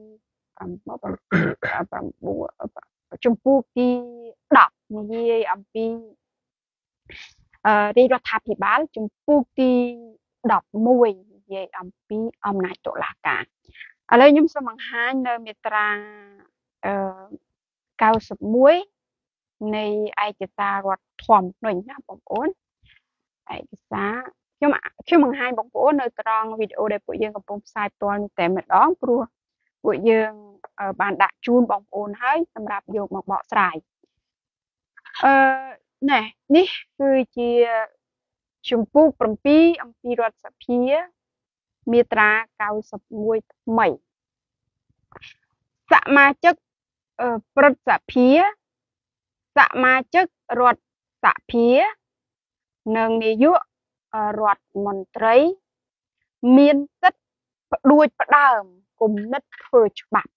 9 ជំពូកទី 10 និយាយអំពីអឺរាជរដ្ឋាភិបាលជំពូកទី 11 និយាយអំពីអំណាចតុលាការឥឡូវខ្ញុំសូមបង្ហាញនៅមាត្រាអឺ91នៃឯកសាររដ្ឋធម្មនុញ្ញណាបងប្អូនឯកសារខ្ញុំខ្ញុំបង្ហាញបងប្អូននៅត្រង់វីដេអូដែលពួកយើងកំពុងផ្សាយផ្ទាល់នេះតែម្ដងព្រោះពួកយើងបានដាក់ជូនបងប្អូនហើយសម្រាប់យកមកបកស្រាយអឺណែនេះគឺជាជំពូក 7 អំពីរដ្ឋសភាមាត្រា 91 ថ្មីសមាជិកព្រឹទ្ធសភាសមាជិករដ្ឋសភានិងនាយករដ្ឋមន្ត្រីមានសិទ្ធិផ្ដួចផ្ដើមគំនិតធ្វើច្បាប់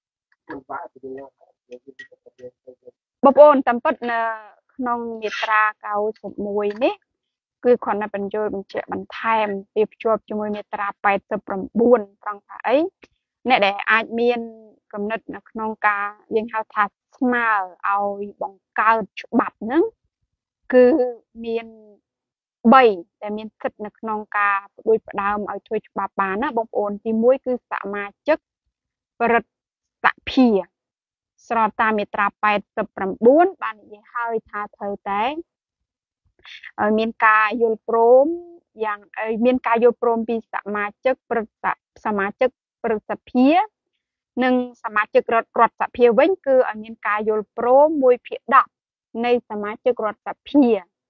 បងប្អូនតាមពិតនៅក្នុងមាត្រា 91 នេះគឺគ្រាន់តែបញ្ចូលបញ្ជាក់បន្ថែមពីភ្ជាប់ជាមួយមាត្រា 89 ត្រង់ថាអីអ្នកដែលអាចមានគំនិតនៅក្នុងការយើងហៅថាស្នើឲ្យបង្កើតច្បាប់ហ្នឹងគឺមាន 3 ដែលមានសិទ្ធិនៅក្នុងការផ្ដួចផ្ដើមឲ្យធ្វើច្បាប់បានណាបងប្អូនទី 1 គឺសមាជិកព្រឹទ្ធសភាស្របតាមមាត្រា 89 បាននិយាយហើយថាត្រូវតែឲ្យមានការយល់ព្រមយ៉ាងមានការយល់ព្រមពីសមាជិកព្រឹទ្ធសមាជិកព្រឹទ្ធសភានិងសមាជិករដ្ឋរដ្ឋសភាវិញគឺឲ្យមានការយល់ព្រម 1ភាគ 10 នៃសមាជិករដ្ឋសភា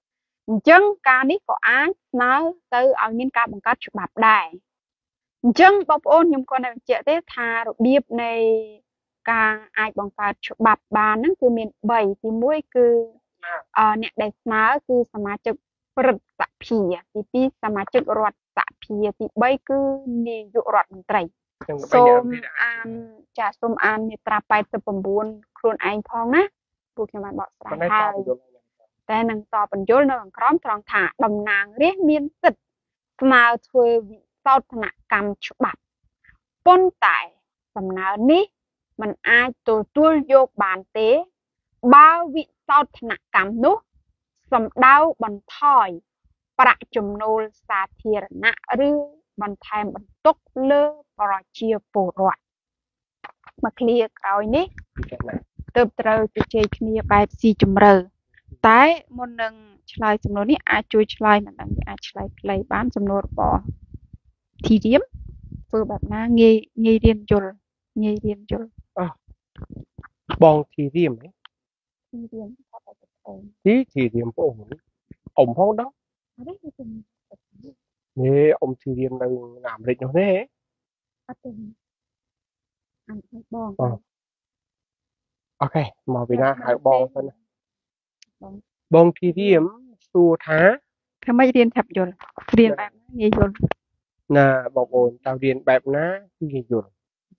ចឹងការនេះក៏អាចស្នើទៅឲ្យមានការបង្កើតច្បាប់ដែរអញ្ចឹងបងប្អូនខ្ញុំគាត់តែបញ្ជាក់ទេថារបៀបនៃការអាចបង្កើតច្បាប់បានហ្នឹងគឺមាន3ទី1គឺអឺអ្នកដែលស្នើគឺសមាជិកព្រឹទ្ធសភាទី2សមាជិករដ្ឋសភាទី3គឺនាយករដ្ឋមន្ត្រីសូមអានចាសូមអានមាត្រាeighty-nineខ្លួនឯងផងណាពួកខ្ញុំបានបកស្រាយហើយតែនឹងតបបញ្យលនៅខាងក្រោមត្រង់ថាតំណាងរាស្ត្រមានសិទ្ធិស្នើធ្វើវិសោធនកម្មច្បាប់ប៉ុន្តែសំណើនេះมันអាចទទួលយកបានទេបើវិសោធនកម្មនោះសំដៅបន្ថយប្រាក់ចំណូលសាធារណៈឬបន្ថែមបន្ទុកលើប្រជាពលរដ្ឋមកឃ្លាក្រោយនេះទើបត្រូវជជែកគ្នាបែបស៊ីជម្រៅតែមុននឹងឆ្លើយសំណួរនេះអាចជួយឆ្លើយមិនដឹងអាចឆ្លើយខ្លីបានសំណួររបស់ធីរៀមធ្វើបែបណាងាយងាយរៀនយល់ងាយរៀនយល់បងធីរៀមហ៎ធីរៀមថាតែអូនទីធីរៀមបងអ៊ំផងដល់អត់ទេខ្ញុំនេះអ៊ំធីរៀមនៅអាមេរិកនោះទេអត់ទេអញបងអូខេមកពីណាហៅបងទៅណាបងធីរៀមសួរថាធ្វើម៉េចរៀនថាប់យល់រៀនបែបណាងាយយល់ណាបងប្អូនតើរៀនបែបណាងាយយល់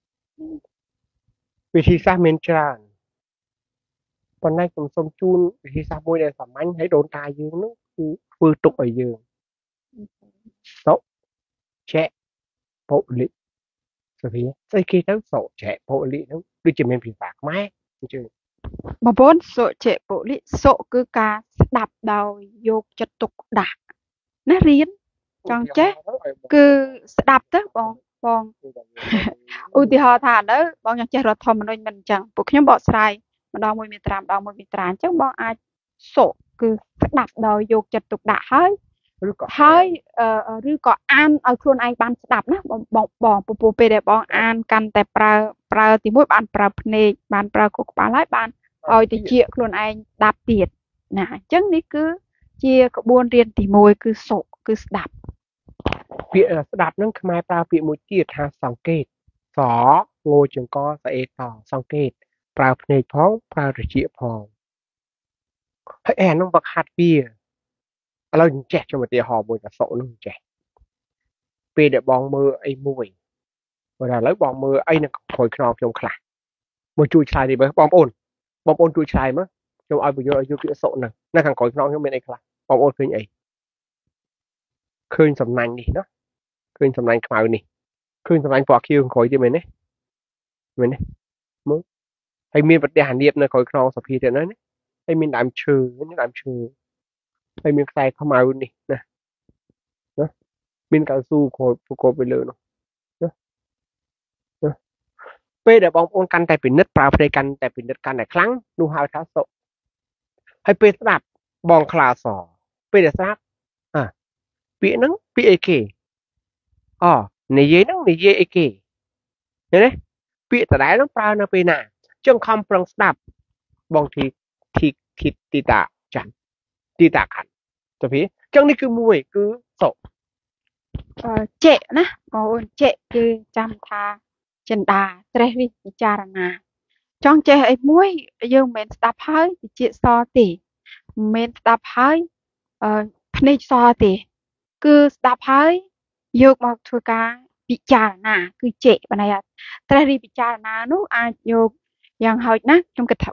វិធីសាស្ត្រមានច្រើនប៉ុន្តែខ្ញុំសូមជូនវិធីសាស្ត្រមួយដែលសាមញ្ញឲ្យដូនតាយើងនោះគឺធ្វើទុកឲ្យយើងសុចែពុលិសភាស្អីគេទៅសុចែពុលិហ្នឹងដូចជាមានភាសាខ្មែរអញ្ចឹងបងប្អូនសុចែពុលិសុគឺការស្ដាប់ដោយយកចិត្តទុកដាក់ណារៀនចង់ចេះគឺស្ដាប់ទៅបងបងឧទាហរណ៍ថាឥឡូវបងចង់ចេះរដ្ឋធម្មនុញ្ញមិនអញ្ចឹងពួកខ្ញុំបកស្រាយម្ដងមួយមាត្រាម្ដងមួយមាត្រាអញ្ចឹងបងអាចសុគឺស្ដាប់ដោយយកចិត្តទុកដាក់ហើយឬក៏ហើយឬក៏អានឲ្យខ្លួនឯងបានស្ដាប់ណាបងបងពពោះពេលដែលបងអានកាន់តែប្រើប្រើទីមួយបានប្រើភ្នែកបានប្រើខួរក្បាលហើយបានឲ្យតិចខ្លួនឯងស្ដាប់ទៀតណាអញ្ចឹងនេះគឺជាក្បួនរៀនទីមួយគឺសុគឺស្ដាប់ពាក្យស្ដាប់ហ្នឹងខ្មែរប្រើពាក្យមួយទៀតថាសង្កេតសងូចង្កស្អេតសង្កេតប្រើភ្នែកផងប្រើត្រចៀកផងហើយអានោះវឹកហាត់វាឥឡូវចេះចុះឧទាហរណ៍មួយថាសុនោះចេះពេលដែលបងមើលអីមួយបើឥឡូវបងមើលអីនៅក្រោយខ្នងខ្ញុំខ្លះមកជួយឆ្លើយនេះមើលបងប្អូនបងប្អូនជួយឆ្លើយមើលខ្ញុំឲ្យបញ្យល់ឲ្យយកពាក្យសុហ្នឹងនៅខាងក្រោយខ្នងខ្ញុំមានអីខ្លះបងប្អូនឃើញអីឃើញសំណាញ់នេះណាឃើញសំណាញ់ខ្មៅនេះឃើញសំណាញ់ពណ៌ខៀវក្រោយទៀតមែនទេមែនទេមើលហើយមានប្រទេសអានៀបនៅក្រោយខ្នងសភាទៀតហ្នឹងហើយមានដើមឈើនេះដើមឈើហើយមានខ្សែខ្មៅនេះណាណាមានកៅស៊ូគ្របគ្របទៅលើនោះណាណាពេលដែលបងប្អូនកាន់តែពិនិត្យប្រើភ្នែកកាន់តែពិនិត្យកាន់តែខ្លាំងនោះហៅថាសុហើយពេលស្ដាប់បងខ្លាសពេលដែលស្ដាប់អាពាក្យហ្នឹងពាក្យអីគេអូនិយាយហ្នឹងនិយាយអីគេឃើញទេពាក្យដដែលហ្នឹងប្រើនៅពេលណាចឹងខំប្រឹងស្ដាប់បងទីទីទីទីតាចាន់ទីតាខាន់ទៅពីចឹងនេះគឺមួយគឺសុអឺចេណាបងអូនចេគឺចាំថាចិន្តាត្រេះវិចារណាចង់ចេះអីមួយយើងមិនមែនស្ដាប់ហើយវិជាសទេមិនមែនស្ដាប់ហើយអឺភ្នែកសទេគឺស្ដាប់ហើយយកមកធ្វើការពិចារណាគឺចេះបណ្ដៃត្រេះរិះពិចារណានោះអាចយកយ៉ាងហោចណាស់ខ្ញុំគិតថា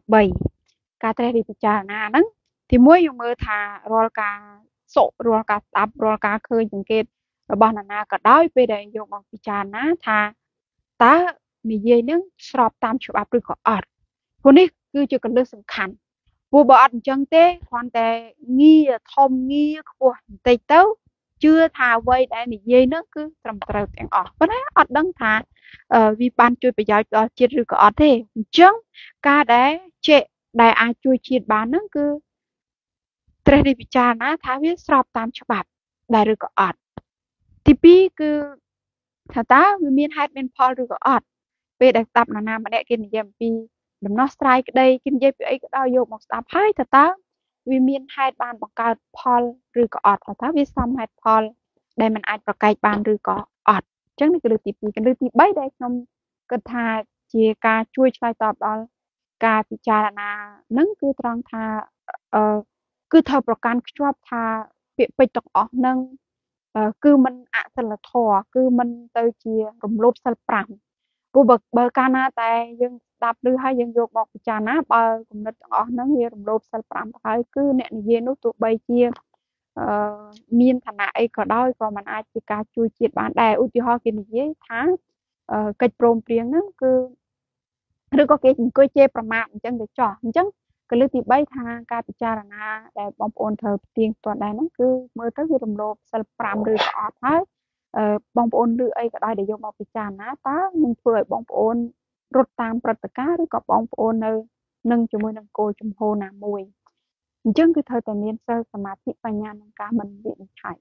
3ការត្រេះរិះពិចារណាហ្នឹងទីមួយយើងមើលថារាល់ការសុរាល់ការស្ដាប់រាល់ការឃើញសង្កេតរបស់នរណាក៏ដោយពេលដែលយកមកពិចារណាថាតើនិយាយនឹងស្របតាមច្បាប់ឬក៏អត់ព្រោះនេះគឺជាគន្លឹះសំខាន់ព្រោះបើអត់អញ្ចឹងទេគ្រាន់តែងារធំងារខ្ពស់បន្តិចទៅជឿថាអ្វីដែលនិយាយនឹងគឺត្រឹមត្រូវទាំងអស់ប៉ុន្តែអត់ដឹងថាវាបានជួយប្រយោជន៍ដល់ជាតិឬក៏អត់ទេអញ្ចឹងការដែលចេះដែលអាចជួយជាតិបានហ្នឹងគឺត្រេះរិះពិចារណាថាវាស្របតាមច្បាប់ដែរឬក៏អត់ទី2គឺថាតើវាមានហេតុមានផលឬក៏អត់ពេលដែលស្ដាប់នរណាម្នាក់គេនិយាយអំពីដំណោះស្រាយក្តីគេនិយាយពីអីក៏ដោយយកមកស្ដាប់ហើយថាតើ vì miền hai bàn bằng cao Paul rư có ọt và tháo vì xong hai Paul đây mình aiประกายbàn rư có ọt chẳng này cái lưu tí cái lưu tí bấy đây khôngก็ทาเจียกาช่วยช่วยตอบเอาการพิจารณานั่นคือตรองทาเอ่อคือเธอประกันชอบทาเปรียบไปตกออกนั่งเอ่อคือมันอะสละทอคือมันเตยเจียรวมลบสลับปรังผู้เบิกเบอร์กานาแต่ยังดับหรือให้ยังโยกบอกพิจารณาเบอร์กำลังออกนั่งเรียรวมลบสลับปรังท้ายคือเนี่ยเย็นนุตัวใบเจียเอ่อมีนฐานะไอ้ก็ได้ก็มันอาจจะการช่วยจิตบ้านได้อุติหอกินเยอะท้า កិច្ចព្រមព្រៀងហ្នឹងគឺឬក៏គេអង្គុយជេរប្រមាថអញ្ចឹងទៅចោះអញ្ចឹងក៏លើកទីបីថាការពិចារណាដែលបងប្អូនត្រូវផ្ទៀងផ្ទាត់ដែរហ្នឹងគឺមើលទៅវារំលោភសិលប្រាំឬក៏អត់ហើយបងប្អូនឮអីក៏ដោយដែលយកមកពិចារណាតើនឹងធ្វើឲ្យបងប្អូនរត់តាមព្រឹត្តិការណ៍ឬក៏បងប្អូននៅនឹងជាមួយនឹងគោលជំហរណាមួយអញ្ចឹងគឺត្រូវតែមានសិលសមាធិបញ្ញានិងការមិនវិនិច្ឆ័យ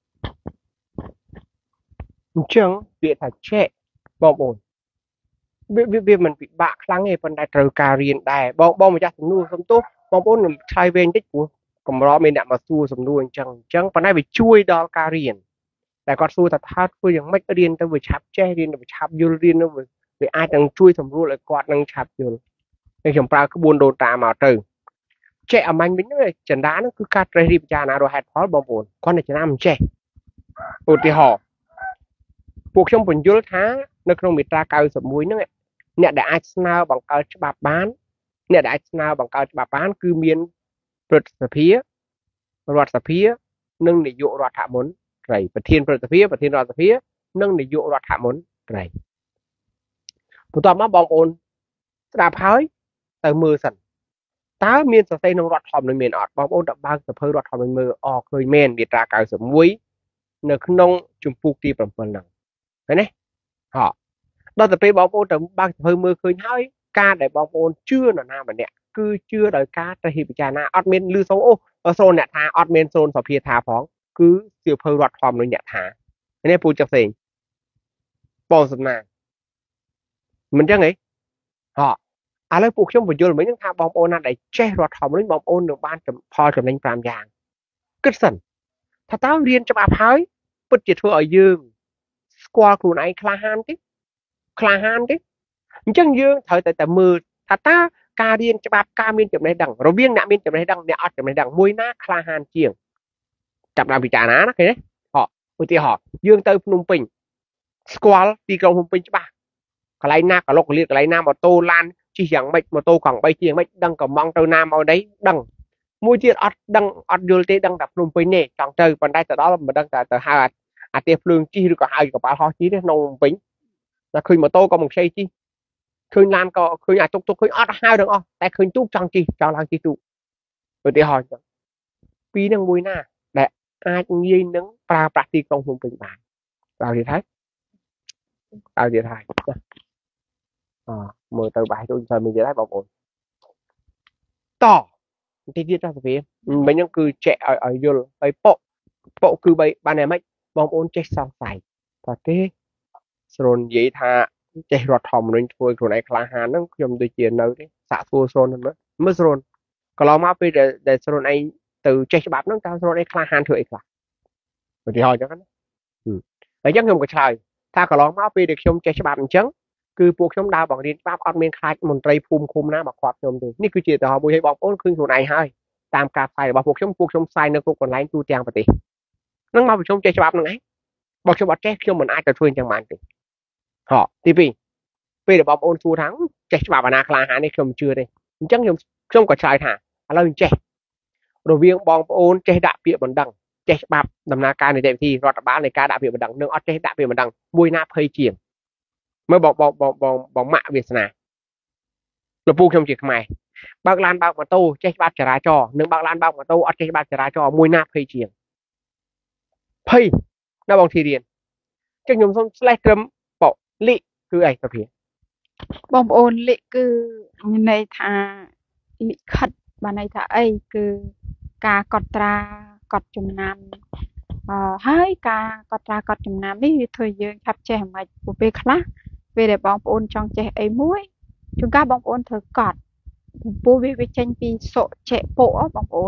អញ្ចឹងវាថាឆែកបងប្អូនវាវាមិនពិបាកខ្លាំងទេប៉ុន្តែត្រូវការរៀនដែរបងបងម្ចាស់សំណួរសុំទោសបងប្អូននឹងឆ្លើយវែងតិចព្រោះកម្រមានអ្នកមកសួរសំណួរអញ្ចឹងអញ្ចឹងប៉ុន្តែវាជួយដល់ការរៀនតែគាត់សួរថាថាធ្វើយ៉ាងម៉េចរៀនទៅវាឆាប់ចេះរៀនទៅវាឆាប់យល់រៀនទៅវាអាចនឹងជួយសម្រួលឲ្យគាត់នឹងឆាប់យល់ហើយខ្ញុំប្រើក្បួនដូនតាមកទៅចេះអាមាញ់វិញហ្នឹងចន្ទាហ្នឹងគឺការត្រេះរិះពិចារណារហេតុផលបងប្អូនគាត់តែចំណាំមិនចេះឧទាហរណ៍ពួកខ្ញុំបញ្យល់ថានៅក្នុងមាត្រាเก้าสิบเอ็ดហ្នឹងអ្នកដែលអាចស្នើបង្កើតច្បាប់បានអ្នកដែលអាចស្នើបង្កើតច្បាប់បានគឺមានព្រឹទ្ធសភារដ្ឋសភានិងនាយករដ្ឋមន្ត្រីប្រធានព្រឹទ្ធសភាប្រធានរដ្ឋសភានិងនាយករដ្ឋមន្ត្រីបន្ទាប់មកបងប្អូនស្ដាប់ហើយទៅមើលសិនតើមានសរសេរក្នុងរដ្ឋធម្មនុញ្ញមានអត់បងប្អូនទៅបើកសភៅរដ្ឋធម្មនុញ្ញមើលអឃើញមែនមាត្រាเก้าสิบเอ็ดនៅក្នុងជំពូកទីsevenហ្នឹងឃើញទេហ៎ដល់ទៅពេលបងប្អូនទៅបើកសភៅមើលឃើញហើយការដែលបងប្អូនជឿនរណាម្នាក់គឺជឿដោយការត្រេះរិះពិចារណាអត់មានលឺសូអូសូនអ្នកថាអត់មានសូនសភាថាផងគឺសៀវភៅរដ្ឋធម្មនុញ្ញអ្នកថានេះពូចផ្សេងបងសំណាងមិនចឹងហីហ៎ឥឡូវពួកខ្ញុំបញ្យល់មិញហ្នឹងថាបងប្អូនណាដែលចេះរដ្ឋធម្មនុញ្ញបងប្អូននឹងបានផលចំណេញfiveយ៉ាងគិតសិនថាតើរៀនច្បាប់ហើយពិតជាធ្វើឲ្យយើងស្គាល់ខ្លួនឯងក្លាហានទេក្លាហានទេអញ្ចឹងយើងត្រូវតែតែមើលថាតើការរៀនច្បាប់ការមានចំណេះដឹងរវាងអ្នកមានចំណេះដឹងអ្នកអត់ចំណេះដឹងមួយណាក្លាហានជាងចាប់ដើមពិចារណាណាឃើញទេហ៎ឧទាហរណ៍យើងទៅភ្នំពេញស្គាល់ទីក្រុងភ្នំពេញច្បាស់កន្លែងណាកលុកកលៀតកន្លែងណាម៉ូតូឡានជិះយ៉ាងម៉េចម៉ូតូកង់បីជិះយ៉ាងម៉េចដឹងកំងទៅណាមកនេះដឹងមួយទៀតអត់ដឹងអត់យល់ទេដឹងតែភ្នំពេញទេចង់ទៅប៉ុន្តែទៅដល់មិនដឹងតែទៅហៅអាទេភ្លើងជិះឬក៏ហៅកប៉ាល់ហោះជិះទេក្នុងភ្នំពេញតែឃើញម៉ូតូក៏មិនខ្ចីជិះឃើញឡានក៏ឃើញអាតុកតុកឃើញអត់ហៅទាំងអស់តែឃើញទូកចង់ជិះចង់ឡើងជិះទូកឧទាហរណ៍ចឹងពីរនឹងមួយណាដែលអាចងាយនឹងប្រើប្រាស់ទីក្រុងភ្នំពេញបានដល់ទៀតហើយដល់ទៀតហើយអឺមើលទៅបាយដូចទៅមានទៀតហើយបងប្អូនតទីទៀតចាស់សភាមិញហ្នឹងគឺចែកឲ្យឲ្យយល់ហើយប៉ុប៉ុគឺបីបានតែម៉េចបងប្អូនចេះសង្ស័យថាទេស្រូននិយាយថាចេះរដ្ឋធម្មនុញ្ញធ្វើខ្លួនឯងក្លាហានហ្នឹងខ្ញុំដូចជានៅទេសាក់សួរស្រូនហ្នឹងមើលស្រូនកន្លងមកពេលដែលស្រូនឯងទៅចេះច្បាប់ហ្នឹងតើស្រូនឯងក្លាហានធ្វើអីខ្លះឧទាហរណ៍អញ្ចឹងណាអញ្ចឹងខ្ញុំក៏ឆ្លើយថាកន្លងមកពេលដែលខ្ញុំចេះច្បាប់អញ្ចឹងគឺពួកខ្ញុំដើរបង្រៀនច្បាប់អត់មានខ្លាចមន្ត្រីភូមិឃុំណាមកគាត់ខ្ញុំទេនេះគឺជាឧទាហរណ៍មួយឲ្យបងប្អូនឃើញខ្លួនឯងហើយតាមការផ្សាយរបស់ពួកខ្ញុំពួកខ្ញុំផ្សាយនៅគ្រប់កន្លែងទូទាំងប្រទេសហ្នឹងមកពួកខ្ញុំចេះច្បាប់ហ្នឹងឯងបើខ្ញុំអត់ចេះខ្ញុំមិនអាចទៅធ្វើអញ្ចឹងបានទេហ៎ទីពីរពេលដែលបងប្អូនសួរថាចេះច្បាប់អាណាក្លាហាននេះខ្ញុំមិនជឿទេអញ្ចឹងខ្ញុំខ្ញុំក៏ឆ្លើយថាឥឡូវចេះរវាងបងប្អូនចេះដាក់ពាក្យបណ្ដឹងចេះច្បាប់ដំណើរការនីតិវិធីរដ្ឋបាលនៃការដាក់ពាក្យបណ្ដឹងនិងអត់ចេះដាក់ពាក្យបណ្ដឹងមួយណាភ័យជាងមើលបងបងបងបងបងម៉ាក់វាសនាលពូខ្ញុំជាខ្មែរបើកឡានបើកម៉ូតូចេះច្បាប់ចរាចរណ៍និងបើកឡានបើកម៉ូតូអត់ចេះច្បាប់ចរាចរណ៍មួយណាភ័យជាងភ័យដល់បងធីរៀនចឹងខ្ញុំសូមស្លេះត្រឹមបលិគឺអីសភាបងប្អូនលិគឺន័យថាលិខិតបានន័យថាអីគឺការកត់ត្រាកត់ចំណាំអឺហើយការកត់ត្រាកត់ចំណាំនេះវាធ្វើយើងឆាប់ចេះហ្មងពេលខ្លះពេលដែលបងប្អូនចង់ចេះអីមួយជួនកាលបងប្អូនត្រូវកត់ព្រោះវាវាចេញពីសុចេពកបងប្អូន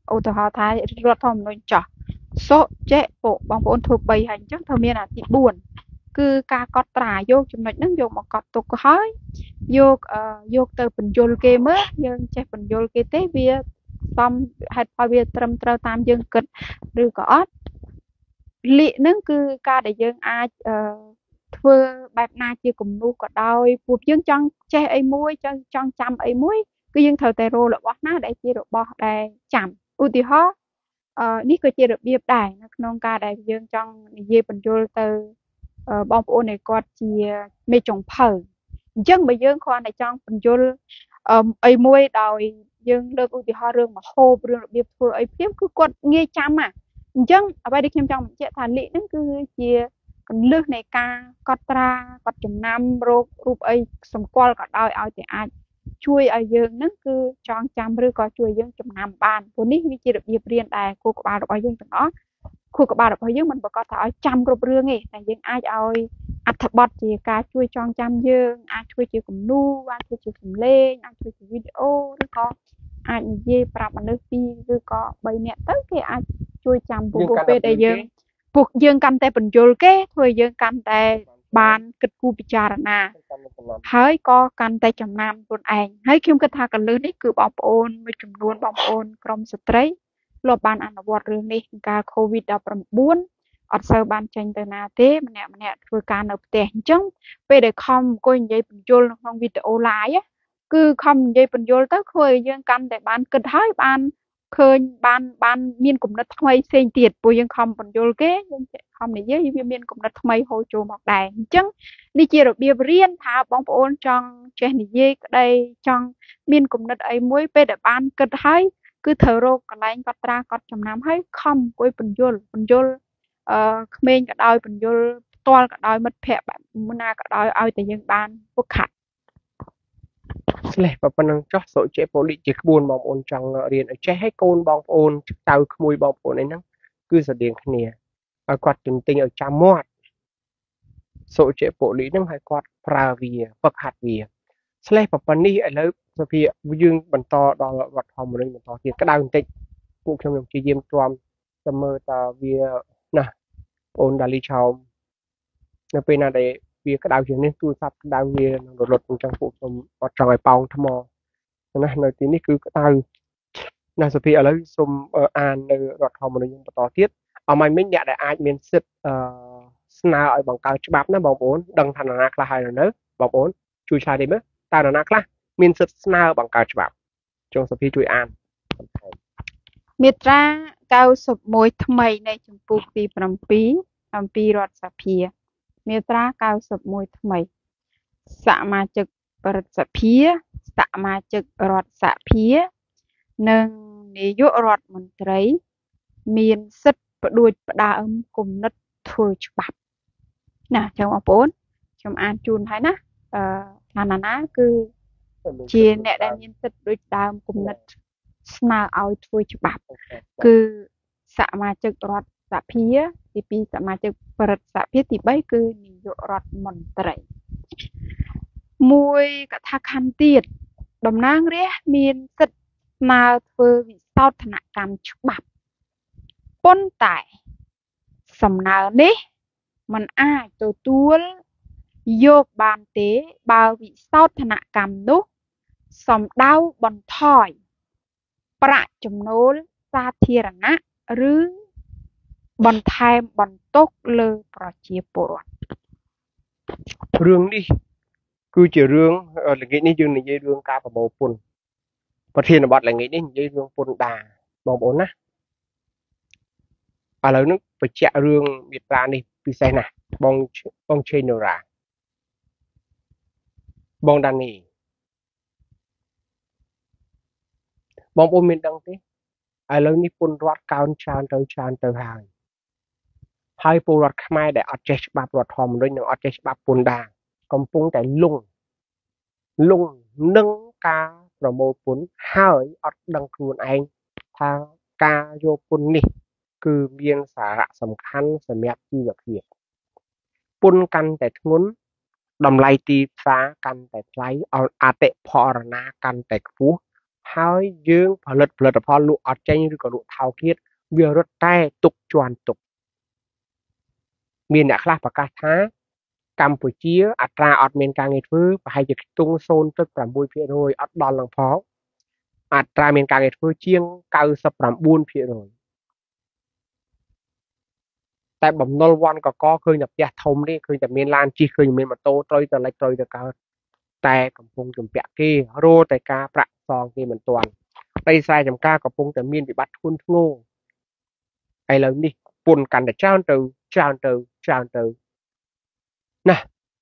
ឧទាហរណ៍ថារដ្ឋធម្មនុញ្ញចោះសុចេពុបងប្អូនធ្វើបីហើយអញ្ចឹងធ្វើមានអាទីបួនគឺការកត់ត្រាយកចំណុចហ្នឹងយកមកកត់ទុកក៏ហើយយកអឺយកទៅបញ្យលគេមើលយើងចេះបញ្យលគេទេវាសមហេតុផលវាត្រឹមត្រូវតាមយើងគិតឬក៏អត់លៀកហ្នឹងគឺការដែលយើងអាចអឺធ្វើបែបណាជាគំនូសក៏ដោយពួកយើងចង់ចេះអីមួយចង់ចង់ចាំអីមួយគឺយើងត្រូវតែរករបស់ណាដែលជារបស់ដែលចាំឧទាហរណ៍អឺនេះក៏ជារបៀបដែរនៅក្នុងការដែលយើងចង់និយាយបញ្យលទៅបងប្អូនដែលគាត់ជាមេចុងភៅអញ្ចឹងបើយើងគ្រាន់តែចង់បញ្យលអីមួយដោយយើងលើកឧទាហរណ៍រឿងមហូបរឿងរបៀបធ្វើអីភ្លាមគឺគាត់ងាយចាំហ่ะអញ្ចឹងអ្វីដែលខ្ញុំចង់បញ្ជាក់ថាលិហ្នឹងគឺជាកន្លឹះនៃការកត់ត្រាកត់ចំណាំរោគរូបអីសម្គាល់ក៏ដោយឲ្យតែអាចជួយឲ្យយើងហ្នឹងគឺចងចាំឬក៏ជួយយើងចំណាំបានព្រោះនេះវាជារបៀបរៀនដែលគូក្បាលរបស់យើងទាំងអស់ខួរក្បាលរបស់យើងមិនប្រកាសថាឲ្យចាំគ្រប់រឿងទេតែយើងអាចឲ្យអត្ថបទជាការជួយចងចាំយើងអាចជួយជាគំនូរអាចជួយជាសំឡេងអាចជួយជាវីដេអូឬក៏អាចនិយាយប្រាប់មនុស្សពីរឬក៏បីនាក់ទៅគេអាចជួយចាំពួកពេលដែលយើងពួកយើងកាន់តែបញ្យលគេធ្វើឲ្យយើងកាន់តែបានគិតគូរពិចារណាហើយក៏កាន់តែចំណាំខ្លួនឯងហើយខ្ញុំគិតថាកលឹះនេះគឺបងប្អូនមួយចំនួនបងប្អូនក្រុមស្ត្រីលោកបានអនុវត្តរឿងនេះកាល COVID ដប់ប្រាំបួន អត់សូវបានចេញទៅណាទេម្នាក់ម្នាក់ធ្វើការនៅផ្ទះអញ្ចឹងពេលដែលខំអង្គុយនិយាយបញ្យលនៅក្នុងវីដេអូ live គឺខំនិយាយបញ្យលទៅធ្វើឲ្យយើងកាន់តែបានគិតហើយបានឃើញបានបានមានគំនិតថ្មីផ្សេងទៀតព្រោះយើងខំបញ្យលគេយើងខំនិយាយវាមានគំនិតថ្មីហូរចូលមកដែរអញ្ចឹងនេះជារបៀបរៀនថាបងប្អូនចង់ចេះនិយាយក្តីចង់មានគំនិតអីមួយពេលដែលបានគិតហើយគឺត្រូវរកកន្លែងកត់ត្រាកត់ចំណាំហើយខំអង្គុយបញ្យលបញ្យលអឺក្មេងក៏ដោយបញ្យលផ្ទាល់ក៏ដោយមិត្តភ័ក្តិបែបណាក៏ដោយឲ្យតែយើងបានពុកខាត់ស្លេះប៉ុណ្ណឹងចោះសុជាប៉ូលីសជាក្បួនបងប្អូនចង់រៀនឲ្យចេះឲ្យកូនបងប្អូនតៅក្មួយបងប្អូនអីហ្នឹងគឺស្រដៀងគ្នាឲ្យគាត់ទន្ទិញឲ្យចាំមាត់សុជាប៉ូលីសហ្នឹងឲ្យគាត់ប្រើវាហ្វឹកហាត់វាស្លេះប៉ុណ្នេះឥឡូវសុភាយើងបន្តដល់រដ្ឋធម្មនុញ្ញបន្តទៀតក្តៅបន្តិចពួកខ្ញុំនឹងព្យាយាមទ្រាំទៅមើលតើវាណាបងអូនដាលីឆោមនៅពេលណាដែលវាក្តៅជាងនេះទូរស័ព្ទក្តៅវានឹងរលត់អញ្ចឹងពួកខ្ញុំអត់ចង់ឲ្យប៉ោងថ្មណានៅទីនេះគឺក្តៅណាសុភាឥឡូវសូមអាននៅរដ្ឋធម្មនុញ្ញបន្តទៀតអមមិញអ្នកដែលអាចមានសិទ្ធិអឺស្នើឲ្យបង្កើតច្បាប់ណាបងប្អូនដឹងថានរណាខ្លះហើយនៅបងប្អូនជួយឆ្លើយទេមើលតើនរណាខ្លះមានសិទ្ធិស្នើបង្កើតច្បាប់ចុងសុភាជួយអានមាត្រាเก้าสิบเอ็ดថ្មីនៃចម្ពោះទីเจ็ดអំពីរដ្ឋសភាមាត្រាเก้าสิบเอ็ดថ្មីសមាជិករដ្ឋសភាសមាជិករដ្ឋសភានិងនាយករដ្ឋមន្ត្រីមានសិទ្ធិផ្ដួចផ្ដើមគំនិតធ្វើច្បាប់ណាចឹងបងប្អូនខ្ញុំអានជូនហើយណាអឺថាណាណាគឺជាអ្នកដែលមានសិទ្ធិផ្ដួចផ្ដើមគំនិតស្នើឲ្យធ្វើច្បាប់គឺសមាជិករដ្ឋសភាទីពីរសមាជិកប្រតិសភាទីបីគឺនាយករដ្ឋមន្ត្រីមួយកថាខណ្ឌទៀតតំណាងរាស្ត្រមានសិទ្ធិស្នើធ្វើវិសោធនកម្មច្បាប់ប៉ុន្តែសំណើនេះมันអាចទទួលយកបានទេបើវិសោធនកម្មនោះសំដៅបន្ថយប្រាក់ចំណូលសាធារណៈឬបន្ថែមបន្ទុកលើប្រជាពលរដ្ឋរឿងនេះគឺជារឿងល្ងាចនេះយើងនិយាយរឿងការប្រមូលពន្ធប្រធានបទល្ងាចនេះនិយាយរឿងពន្ធដារបងប្អូនណាឥឡូវនេះបញ្ជាក់រឿងមាត្រានេះពិសេសណាស់បងបងឆេណូរ៉ាបងដានីបងប្អូនមានដឹងទេឥឡូវនេះពន្ធរដ្ឋកោនច្រើនទៅច្រើនទៅហើយហើយពលរដ្ឋខ្មែរដែលអត់ចេះច្បាប់រដ្ឋធម្មនុញ្ញនិងអត់ចេះច្បាប់ពន្ធដារកំពុងតែលងលងនឹងការប្រមូលពន្ធហើយអត់ដឹងខ្លួនឯងថាការយកពន្ធនេះគឺមានសារៈសំខាន់សម្រាប់ជីវភាពពន្ធកាន់តែធ្ងន់តម្លៃទីផ្សារកាន់តែថ្លៃអតិផរណាកាន់តែខ្ពស់ហើយយើងផលិតផលិតផលលក់អត់ចេញឬក៏លក់ថោកទៀតវារត់តែទុកជាន់ទុកមានអ្នកខ្លះប្រកាសថាកម្ពុជាអត្រាអត់មានការងារធ្វើប្រហែលជាខ្ទង់ ศูนย์จุดหก ភាគរយ អត់ដល់នឹងផងអត្រាមានការងារធ្វើជាង เก้าสิบเก้า ភាគរយ តែបំណុលវ៉ាន់កកឃើញតែផ្ទះធំនេះឃើញតែមានឡានជិះឃើញមានម៉ូតូត្រូវតែលិចត្រូវតែកើតតែកំពុងជំពាក់គេរោតែការប្រាក់សងគេមិនទាន់ដីស្រែចម្ការកំពុងតែមានវិបត្តិធ្ងន់ធ្ងរឥឡូវនេះពន្ធកាន់តែច្រើនទៅច្រើនទៅច្រើនទៅណា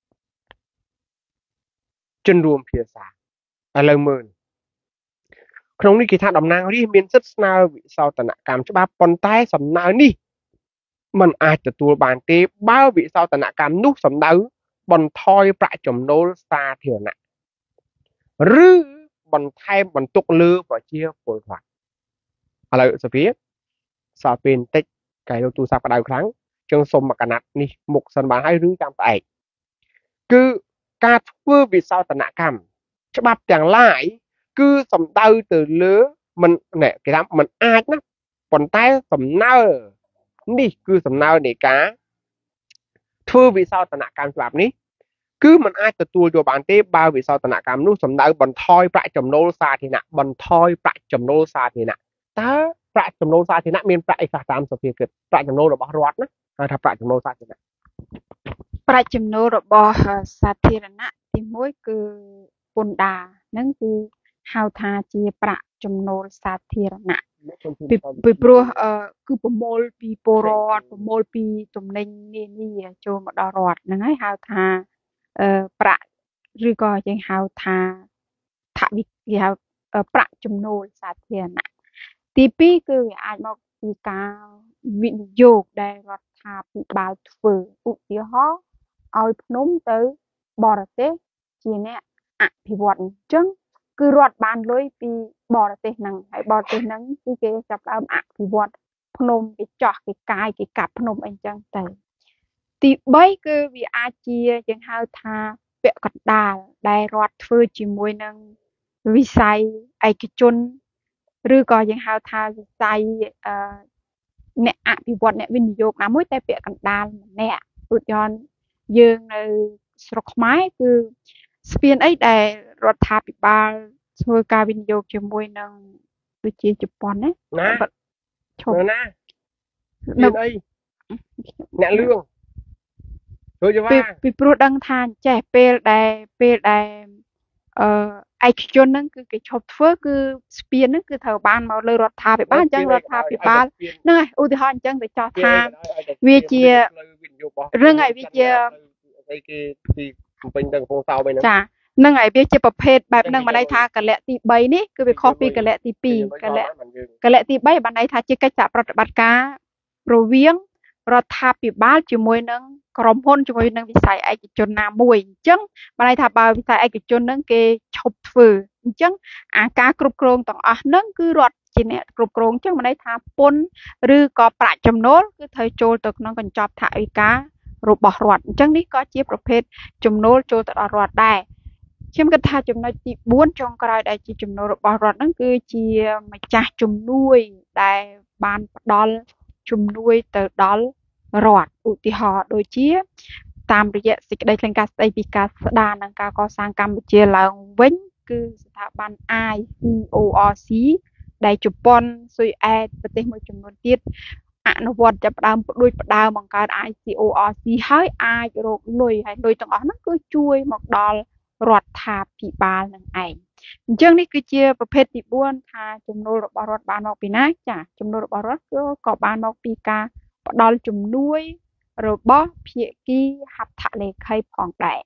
ជនរួមភាសាឥឡូវមើលក្នុងនេះគេថាតំណាងរាស្ត្រមានសិទ្ធិស្នើវិសោធនកម្មច្បាប់ប៉ុន្តែសំណើនេះมันអាចទទួលបានទេបើវិសោធនកម្មនោះសំដៅបន្ថយប្រាក់ចំណូលសាធារណៈឬបន្ថែមបន្ទុកលើប្រជាពលរដ្ឋឥឡូវសុភាសល់ពេលបន្តិចកែយកទូរស័ព្ទក្តៅខ្លាំងចឹងសុំមកកណាត់នេះមុខសិនបានហើយឬចាំផ្អែកគឺការធ្វើវិសោធនកម្មច្បាប់ទាំងឡាយគឺសំដៅទៅលើមិនគេថាមិនអាចណាប៉ុន្តែសំណើនេះគឺសំណើនៃការធ្វើវិសោធនកម្មច្បាប់នេះគឺมันអាចទទួលយកបានទេបើវិសោធនកម្មនោះសំដៅបន្ថយប្រាក់ចំណូលសាធារណៈបន្ថយប្រាក់ចំណូលសាធារណៈតើប្រាក់ចំណូលសាធារណៈមានប្រាក់អីខ្លះតាមសុភាគិតប្រាក់ចំណូលរបស់រដ្ឋណាហៅថាប្រាក់ចំណូលសាធារណៈប្រាក់ចំណូលរបស់សាធារណៈទីមួយគឺពន្ធដារហ្នឹងគឺហៅថាជាប្រាក់ចំណូលសាធារណៈពីពីព្រោះគឺប្រមូលពីពលរដ្ឋប្រមូលពីទំនិញនានាចូលមកដល់រដ្ឋហ្នឹងហើយហៅថាប្រាក់ឬក៏យើងហៅថាថវិកាហៅប្រាក់ចំណូលសាធារណៈទីពីរគឺវាអាចមកពីការវិនិយោគដែលរដ្ឋាភិបាលធ្វើឧទាហរណ៍ឲ្យភ្នំទៅបរទេសជាអ្នកអភិវឌ្ឍអញ្ចឹងគឺរដ្ឋបានលុយពីបរទេសហ្នឹងហើយបរទេសហ្នឹងគឺគេចាប់ផ្ដើមអភិវឌ្ឍភ្នំគេចោះគេកាយគេកាប់ភ្នំអីចឹងទៅទីបីគឺវាអាចជាយើងហៅថាពាក់កណ្ដាលដែលរដ្ឋធ្វើជាមួយនឹងវិស័យឯកជនឬក៏យើងហៅថាវិស័យអឺអ្នកអភិវឌ្ឍអ្នកវិនិយោគណាមួយតែពាក់កណ្ដាលម្នាក់ឧទាហរណ៍យើងនៅស្រុកខ្មែរគឺស្ពានអីដែលរដ្ឋាភិបាលធ្វើការវិនិយោគជាមួយនឹងដូចជាជប៉ុនណាណាឈប់ណានៅអីអ្នកលឿងធ្វើយពីពីព្រោះដឹងថាចេះពេលដែលពេលដែលអឺឯកជនហ្នឹងគឺគេឈប់ធ្វើគឺស្ពានហ្នឹងគឺត្រូវបានមកលើរដ្ឋាភិបាលអញ្ចឹងរដ្ឋាភិបាលហ្នឹងហើយឧទាហរណ៍អញ្ចឹងទៅចោះថាវាជារឿងហើយវាជាអីគេទីកំពេញទៅកំពង់សោមអីហ្នឹងចាហ្នឹងហើយវាជាប្រភេទបែបហ្នឹងបានន័យថាកលៈទីបីនេះគឺវាខុសពីកលៈទីពីរកលៈកលៈទីបីបានន័យថាជាកិច្ចសហប្រតិបត្តិការរវាងរដ្ឋាភិបាលជាមួយនឹងក្រុមហ៊ុនជាមួយនឹងវិស័យឯកជនណាមួយអញ្ចឹងបានន័យថាបើវិស័យឯកជនហ្នឹងគេឈប់ធ្វើអញ្ចឹងអាការគ្រប់គ្រងទាំងអស់ហ្នឹងគឺរដ្ឋជាអ្នកគ្រប់គ្រងអញ្ចឹងបានន័យថាពន្ធឬក៏ប្រាក់ចំណូលគឺត្រូវចូលទៅក្នុងកញ្ចប់ថវិការបស់រដ្ឋអញ្ចឹងនេះក៏ជាប្រភេទចំណូលចូលទៅដល់រដ្ឋដែរខ្ញុំគិតថាចំណុចទីបួនចុងក្រោយដែលជាចំណូលរបស់រដ្ឋហ្នឹងគឺជាម្ចាស់ជំនួយដែលបានផ្ដល់ជំនួយទៅដល់រដ្ឋឧទាហរណ៍ដូចជាតាមរយៈសេចក្តីថ្លែងការណ៍ស្តីពីការស្ដារនិងការកសាងកម្ពុជាឡើងវិញគឺស្ថាប័ន I C O R C ដែលជប៉ុនស៊ុយអែតប្រទេសមួយចំនួនទៀតអនុវត្តចាប់ផ្ដើមដូចផ្ដើមបង្កើត I C O R C ហើយអាចរកលុយហើយលុយទាំងអស់ហ្នឹងគឺជួយមកដល់រដ្ឋាភិបាលនឹងឯងអញ្ចឹងនេះគឺជាប្រភេទទីបួនថាចំណូលរបស់រដ្ឋបានមកពីណាចាចំណូលរបស់រដ្ឋគឺក៏បានមកពីការផ្ដល់ជំនួយរបស់ភាគីហត្ថលេខីផងដែរ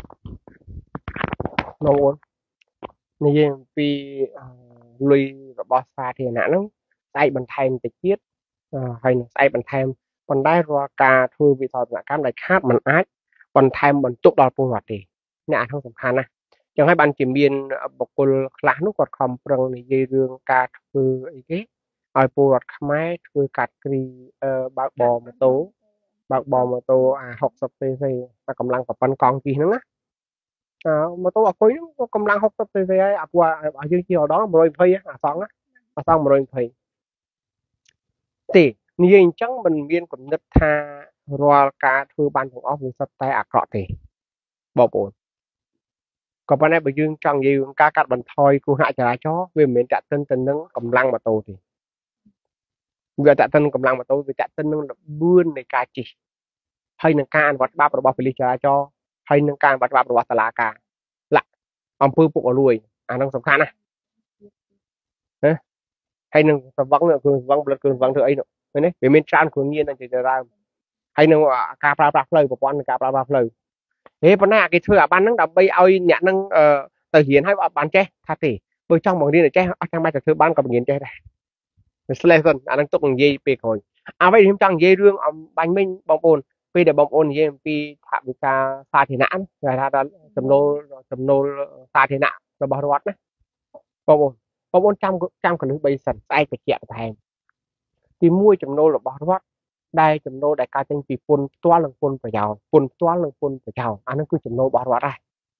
បងប្អូននិយាយអំពីលុយរបស់សាធារណៈហ្នឹងស្អែកបន្ថែមតិចទៀតហើយនឹងស្អែកបន្ថែមប៉ុន្តែរាល់ការធ្វើវិសោធនកម្មដែលខាតមិនអាចបន្ថែមបន្ទុកដល់ពលរដ្ឋទេអ្នកអានោះសំខាន់ណាស់ចឹងហើយបានជាមានបុគ្គលខ្លះនោះគាត់ខំប្រឹងនិយាយរឿងការធ្វើអីគេឲ្យពលរដ្ឋខ្មែរធ្វើកាត់គ្រីបើកបរម៉ូតូបើកបរម៉ូតូអា หกสิบ ซี ซี តែកម្លាំងប្រព័ន្ធកង់ជិះហ្នឹងណា mà tôi bảo khối nó cầm lăng học tập thì về à qua ở dưới chiều đó rồi phơi à xong á à xong rồi phơi thì như chẳng mình miên cũng nứt tha rồi cả thư banของ office តែអាក្រក់ទេបងប្អូនក៏ប៉ុន្តែបើយើងចង់និយាយការកាត់បន្ថយគ្រោះថ្នាក់ចរាចរណ៍វាមិនមែនតាក់ទិនទៅនឹងកម្លាំងម៉ូតូទេវាតាក់ទិនកម្លាំងម៉ូតូវាតាក់ទិននឹងល្បឿននៃការជិះហើយនឹងការអនុវត្តច្បាប់របស់ប៉ូលីសចរាចរណ៍ហើយនឹងការអនុវត្តច្បាប់របស់តុលាការឡាក់អំពើពុករលួយអានឹងសំខាន់ណាណាហើយនឹងស្វឹងគ្រឿងស្វឹងផលិតគ្រឿងស្វឹងធ្វើអីនោះឃើញទេវាមានច្រើនគ្រឿងញៀននឹងជាដើមហើយនឹងការប្រើប្រាស់ផ្លូវប្រព័ន្ធនៃការប្រើប្រាស់ផ្លូវហេប៉ុន្តែគេធ្វើអាបានហ្នឹងដើម្បីឲ្យអ្នកហ្នឹងទៅរៀនហើយអត់បានចេះថាទេបើចង់មករៀនចេះអត់ចាំបាច់ទៅធ្វើបានក៏បង្រៀនចេះដែរស្លេះសិនអាហ្នឹងទុកនិយាយពេលក្រោយអ្វីខ្ញុំចង់និយាយរឿងអំបាញ់មិញបងប្អូនពេលដែលបងប្អូននិយាយអំពីថវិកាសាធារណៈគេថាចំណូលចំណូលសាធារណៈរបស់រដ្ឋណាបងប្អូនបងប្អូនចាំចាំកលឹះបីសិនស្អែកបញ្ជាក់បន្ថែមទីមួយចំណូលរបស់រដ្ឋដែលចំណូលដែលកើតចេញពីពន្ធផ្ទាល់និងពន្ធប្រយោលពន្ធផ្ទាល់និងពន្ធប្រយោលអានោះគឺចំណូលរបស់រដ្ឋដែរ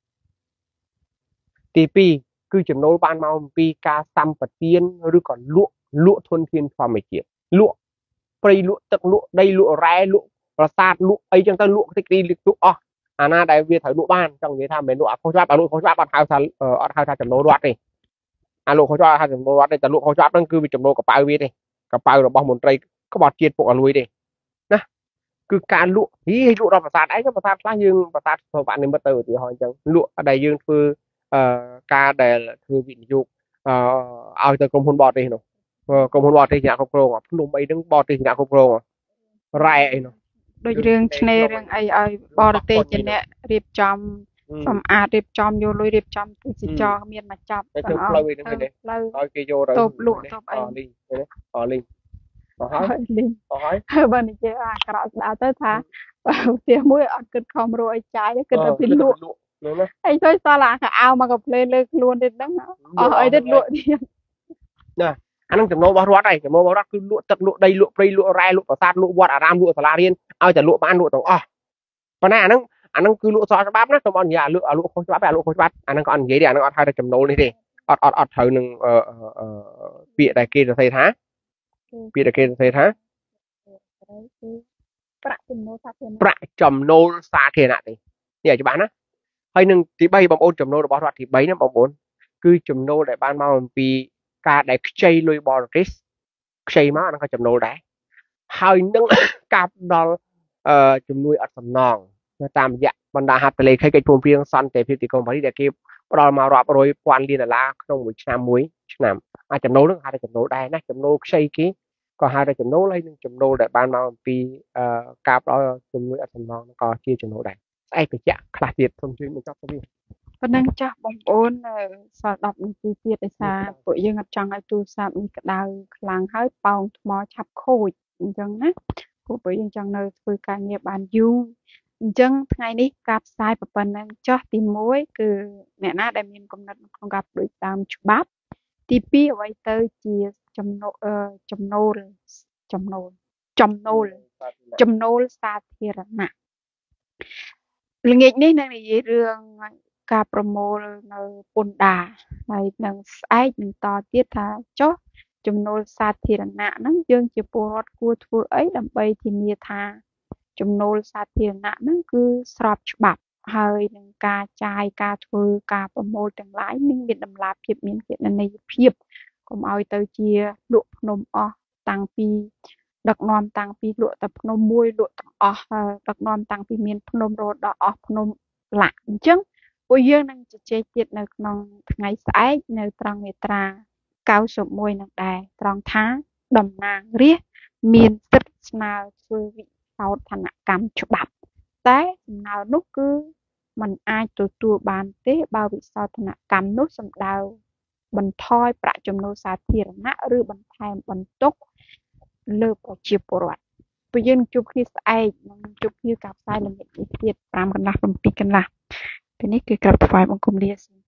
ទីពីរគឺចំណូលបានមកអំពីការសម្បទានឬក៏លក់លក់ធនធានធម្មជាតិលក់ព្រៃលក់ទឹកលក់ដីលក់រ៉ែលក់ប្រាសាទលក់អីចឹងទៅលក់តិចទីលក់អស់អាណាដែលវាត្រូវលក់បានចង់និយាយថាមិនមែនលក់អត់ខុសច្បាប់អាលក់ខុសច្បាប់អត់ហៅថាអត់ហៅថាចំណូលរដ្ឋទេអាលក់ខុសច្បាប់ហៅចំណូលរដ្ឋទេតែលក់ខុសច្បាប់ហ្នឹងគឺវាចំណូលកប៉ៅវាទេកប៉ៅរបស់មន្ត្រីក្បត់ជាតិពុកអលួយទេណាគឺការលក់ហីលក់ដល់ប្រាសាទអីប្រាសាទខ្លះយើងប្រាសាទសុវណ្ណនិមិត្តទៅឧទាហរណ៍អញ្ចឹងលក់ដែលយើងធ្វើអឺការដែលធ្វើវិនិយោគអឺឲ្យទៅក្រុមហ៊ុនបរទេសនោះក្រុមហ៊ុនបរទេសជាអ្នកគ្រប់គ្រងភ្នំអីហ្នឹងបរទេសជាអ្នកគ្រប់គ្រងរ៉ែអីនោះដូចរឿងឆ្នេររឿងអីឲ្យបរទេសជាអ្នករៀបចំសម្អាតរៀបចំយកលុយរៀបចំទេសចរមានមកចាប់ទៅធ្វើផ្លូវអីហ្នឹងទេឲ្យគេយកទៅតូបលក់តូបអីលីងអលីងអស់ហើយលីងអស់ហើយហើយបើនិយាយអាក្រក់ស្ដាប់ទៅថាផ្ទះមួយអត់គិតខំរកអីចាយគិតតែពីលក់អីទៅសល់អាកៅអៅមកកាផ្លេលើខ្លួនទៀតហ្នឹងអស់អីទៀតលក់ទៀតណាអានឹងចំណូលរបស់រដ្ឋហើយចំណូលរបស់រដ្ឋគឺលក់ទឹកលក់ដីលក់ព្រៃលក់រ៉ែលក់ប្រាសាទលក់វត្តអារាមលក់សាលារៀនឲ្យតែលក់បានលក់ទាំងអស់ប៉ុន្តែអានឹងអានឹងគឺលក់ស្របច្បាប់ណាខ្ញុំអត់និយាយអាលក់អាលក់ខុសច្បាប់អាលក់ខុសច្បាប់អានឹងក៏អត់និយាយទេអានឹងអត់ហៅថាចំណូលនេះទេអត់អត់អត់ត្រូវនឹងពាក្យដែលគេសរសេរថាពាក្យដែលគេសរសេរថាប្រាក់ចំណូលសាធារណៈប្រាក់ចំណូលសាធារណៈទេនេះឲ្យច្បាស់ណាហើយនឹងទីបីបងប្អូនចំណូលរបស់រដ្ឋទីបីណាបងប្អូនគឺចំណូលដែលបានមកអំពីការដែលខ្ចីលុយបរទេសខ្ចីមកហ្នឹងក៏ចំណូលដែរហើយនឹងការផ្ដល់ជំនួយអត់សំណងតាមរយៈបណ្ដាហត្ថលេខីកិច្ចព្រមព្រៀងសន្តិភាពទីក្រុងប៉ារីសដែលគេផ្ដល់មករាប់រយពាន់លានដុល្លារក្នុងមួយឆ្នាំមួយឆ្នាំអាចចំណូលហ្នឹងហៅថាចំណូលដែរណាចំណូលខ្ចីគេក៏ហៅថាចំណូលហើយនឹងចំណូលដែលបានមកអំពីការផ្ដល់ជំនួយអត់សំណងក៏ជាចំណូលដែរស្អែកបញ្ជាក់ខ្លះទៀតសូមជួយបញ្ចប់ទៅវិញប៉ុណ្ណឹងចាស់បងប្អូនសល់ដប់នាទីទៀតដោយសារពួកយើងអត់ចង់ឲ្យទូរស័ព្ទនេះក្តៅខ្លាំងហើយប៉ោងថ្មឆាប់ខូចអញ្ចឹងណាពួកពួកយើងចង់នៅធ្វើការងារបានយូរអញ្ចឹងថ្ងៃនេះការផ្សាយប៉ុណ្ណឹងចោះទីមួយគឺអ្នកណាដែលមានគំនិតក្នុងការផ្ដួចតាមច្បាប់ទីពីរអ្វីទៅជាចំណូលចំណូលចំណូលចំណូលចំណូលសាធារណៈល្ងាចនេះនឹងនិយាយរឿងការប្រមូលនៅពន្ធដារហើយនឹងស្អែកនឹងតទៀតថាចុះចំណូលសាធារណៈហ្នឹងយើងជាពលរដ្ឋគួរធ្វើអីដើម្បីធានាថាចំណូលសាធារណៈហ្នឹងគឺស្របច្បាប់ហើយនឹងការចាយការធ្វើការប្រមូលទាំងឡាយនឹងមានតម្លាភាពមានគណនេយ្យភាពកុំឲ្យទៅជាលក់ភ្នំអស់តាំងពីដឹកនាំតាំងពីលក់តែភ្នំមួយលក់ទាំងអស់ដឹកនាំតាំងពីមានភ្នំរហូតដល់អស់ភ្នំឡាក់អញ្ចឹងពួកយើងនឹងជជែកទៀតនៅក្នុងថ្ងៃស្អែកនៅត្រង់មាត្រាកៅសិបមួយនឹងដែរត្រង់ថាតំណាងរាស្ត្រមានសិទ្ធិស្នើធ្វើវិសោធនកម្មច្បាប់តែសំណើនោះគឺมันអាចទទួលបានទេបើវិសោធនកម្មនោះសំដៅបន្ថយប្រាក់ចំណូលសាធារណៈឬបន្ថែមបន្ទុកលើប្រជាពលរដ្ឋពួកយើងជួបគ្នាស្អែកនិងជួបគ្នាការផ្សាយល្ងាចនេះទៀតប្រាំកន្លះប្រាំពីរកន្លះពេលនេះគឺក្រាបថ្វាយបង្គំលា